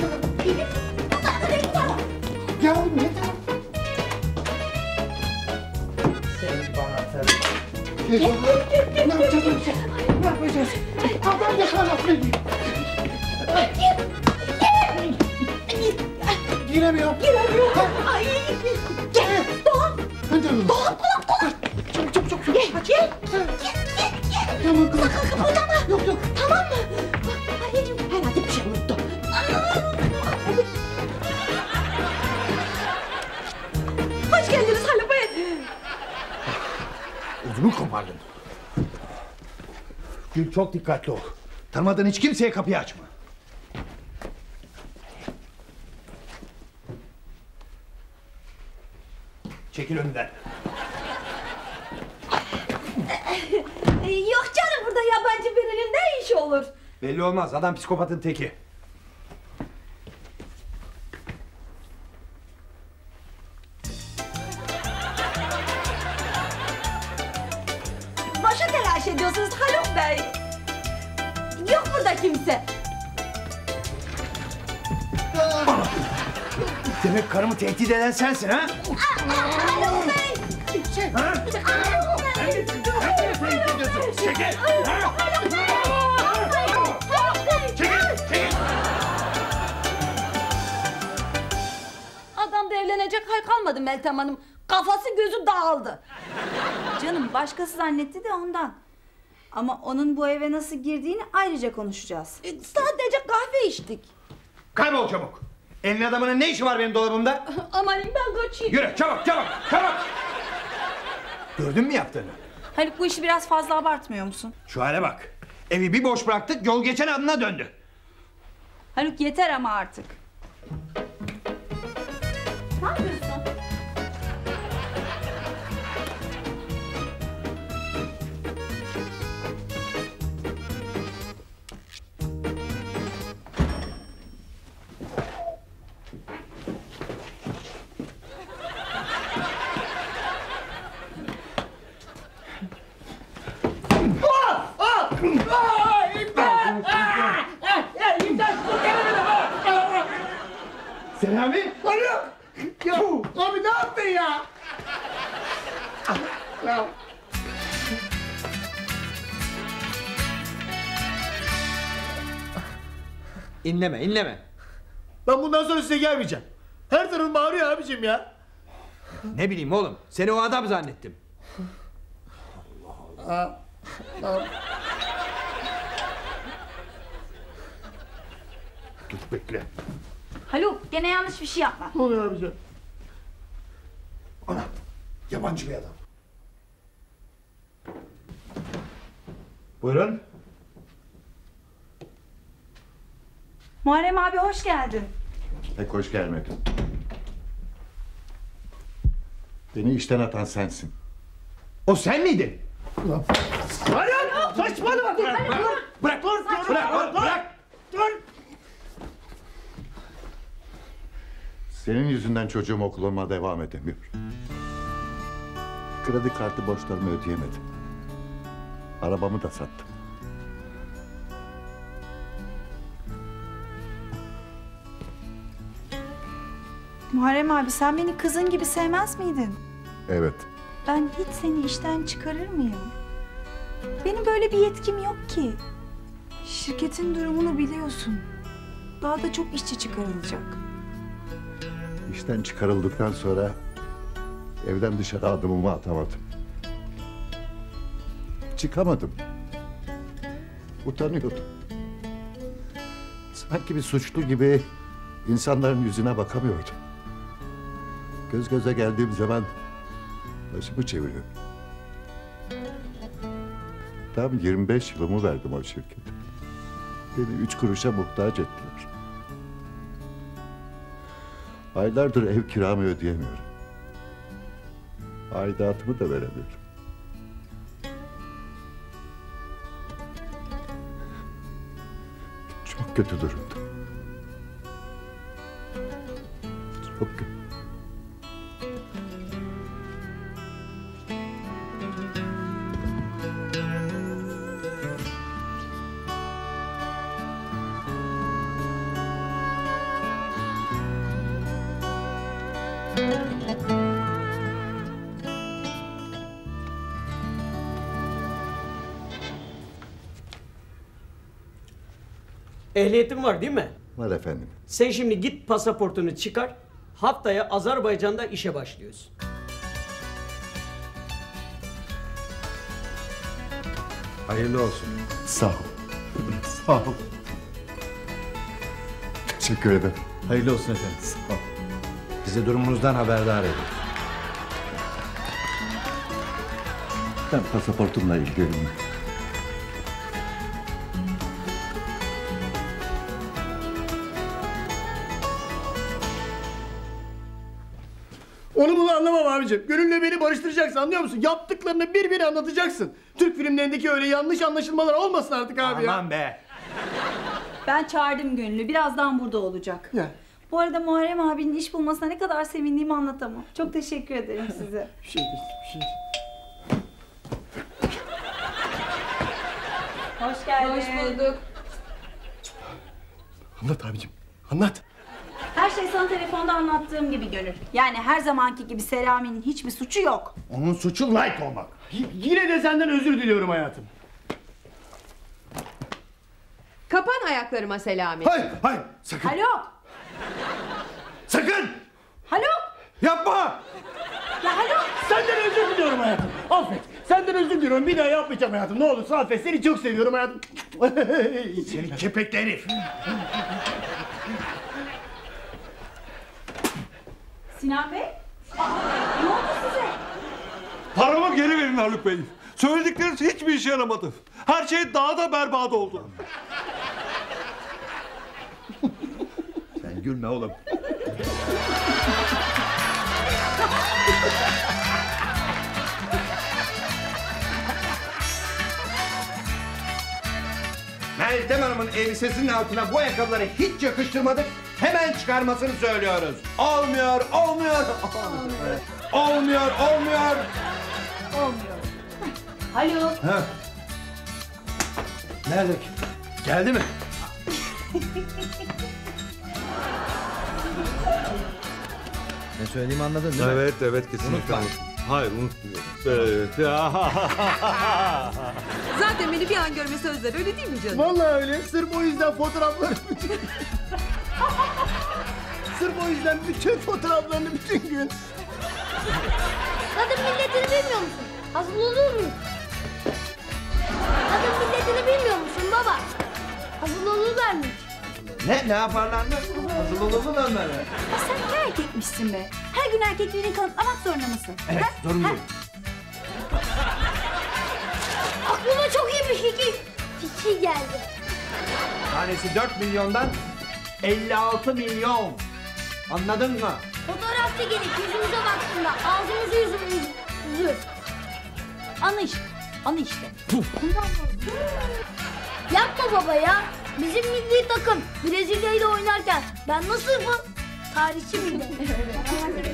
Yavrum ne de? Seni bana tabii. Ne yapacağız? Ne yapacağız? Adam yakalat beni. Giremiyorum. Giremiyor. Ay. Gel. Doğan. Doğan kulak. Çok. Gel. Tamam kızım. Sakın kıpırdama. Yok. Tamam mı? Anneciğim herhalde bir şey unuttum. Hoş geldiniz Haluk Bey. Ödümü kopardın. Gül çok dikkatli ol. Tanımadığın hiç kimseye kapıyı açma. Çekil önünden. Yok canım burada yabancı birinin ne işi olur? Belli olmaz, adam psikopatın teki. Boşa telaş ediyorsunuz Haluk Bey. Yok burada kimse. Demek karımı tehdit eden sensin ha? Haluk Bey. Ha? Çekil. Adamda evlenecek hal kalmadı Meltem Hanım. Kafası gözü dağıldı. Canım başkası zannetti de ondan. Ama onun bu eve nasıl girdiğini ayrıca konuşacağız. Sadece kahve içtik. Kaybol çabuk. Elin adamının ne işi var benim dolabımda? Amanın ben kaçayım. Yürü çabuk. Gördün mü yaptığını? Haluk bu işi biraz fazla abartmıyor musun? Şu hale bak. Evi bir boş bıraktık, yol geçen adına döndü. Haluk yeter ama artık. Ne yapıyorsun? Selami! Haluk! Ya abi ne yaptın ya? Ya. İnleme. Ben bundan sonra size gelmeyeceğim. Her tarafım ağrıyor abicim ya. Ne bileyim oğlum, seni o adam zannettim. Dur bekle. Haluk gene yanlış bir şey yapma. Ne oluyor abicim? Ana, yabancı bir adam. Buyurun. Muharrem abi hoş geldin. Pek hoş gelmedin. Beni işten atan sensin. O sen miydin? Hayır! Saçmalama! Bırak! Dur! Senin yüzünden çocuğum okuluma devam edemiyor. Kredi kartı borçlarımı ödeyemedim. Arabamı da sattım. Muharrem abi sen beni kızın gibi sevmez miydin? Evet. Ben hiç seni işten çıkarır mıyım? Benim böyle bir yetkim yok ki. Şirketin durumunu biliyorsun. Daha da çok işçi çıkarılacak. İşten çıkarıldıktan sonra evden dışarı adımımı atamadım. Çıkamadım. Utanıyordum. Sanki bir suçlu gibi insanların yüzüne bakamıyordum. Göz göze geldiğim zaman başımı çeviriyorum. Tam 25 yılımı verdim o şirkete. Beni 3 kuruşa muhtaç ettiler. Aylardır ev kiramı ödeyemiyorum. Aidatımı da veremiyorum. Çok kötü durumda. Çok kötü. Ehliyetin var değil mi? Var efendim. Sen şimdi git pasaportunu çıkar. Haftaya Azerbaycan'da işe başlıyorsun. Hayırlı olsun. Sağ ol. Sağ ol. Teşekkür ederim. Hayırlı olsun efendim. Sağ ol. Bizi durumunuzdan haberdar edin. Ben pasaportumla ilgileniyorum. Onu bunu anlamam abicim. Gönül'le beni barıştıracaksın, anlıyor musun? Yaptıklarını bir bir anlatacaksın. Türk filmlerindeki öyle yanlış anlaşılmalar olmasın artık abi ya. Aman be. Ben çağırdım Gönül'ü. Birazdan burada olacak. Ya. Bu arada Muharrem abinin iş bulmasına ne kadar sevindiğimi anlatamam. Çok teşekkür ederim size. Bir şey değil, bir şey değil. Hoş geldin. Hoş bulduk. Anlat abicim, anlat. Her şey sana telefonda anlattığım gibi Gönül. Yani her zamanki gibi Selami'nin hiçbir suçu yok. Onun suçu like olmak. Yine de senden özür diliyorum hayatım. Kapan ayaklarıma Selami. Hayır, hayır, sakın. Haluk! Sakın! Haluk! Yapma! Ya Haluk! Senden özür diliyorum hayatım. Affet. Senden özür diliyorum. Bir daha yapmayacağım hayatım. Ne olursa affet. Seni çok seviyorum hayatım. Seni kepekli herif. Sinan Bey? Ne oldu size? Paramı geri verin Haluk Bey. Söyledikleriniz hiçbir işe yaramadı. Her şey daha da berbat oldu. Sen gülme oğlum. Meltem Hanım'ın elbisesinin altına bu ayakkabıları hiç yakıştırmadık. Hemen çıkarmasını söylüyoruz. Olmuyor, olmuyor. Olmuyor, olmuyor. Olmuyor. Haluk! Ha. Nerede ki? Geldi mi? Ne söylediğimi anladın değil mi? Evet, evet kesinlikle. Unutma. Hayır unutmuyorum. Evet. Zaten beni bir an görme sözler, öyle değil mi canım? Vallahi öyle. Sırf o yüzden fotoğrafları... Sırf o yüzden bütün fotoğraflarını bütün gün... Kadın milletini bilmiyor musun? Hazır olur muyum? Kadın milletini bilmiyor musun baba? Hazır olurlar mı? Ne yaparlar mı? Hazır olurlar onları. Ya sen ne erkekmişsin be? Her gün erkekliğini kanıtlamak zorunda mısın? Evet, zorundayım. Aklıma çok iyi bir fikir geldi. Tanesi 4 milyondan 56 milyon. Anladın mı? Fotoğraf çekelim yüzümüze baktığında ağzımızı yüzümüzü. Anı işte. Yapma baba ya. Bizim milli takım Brezilya ile oynarken ben nasıl bu tarihçi miydim?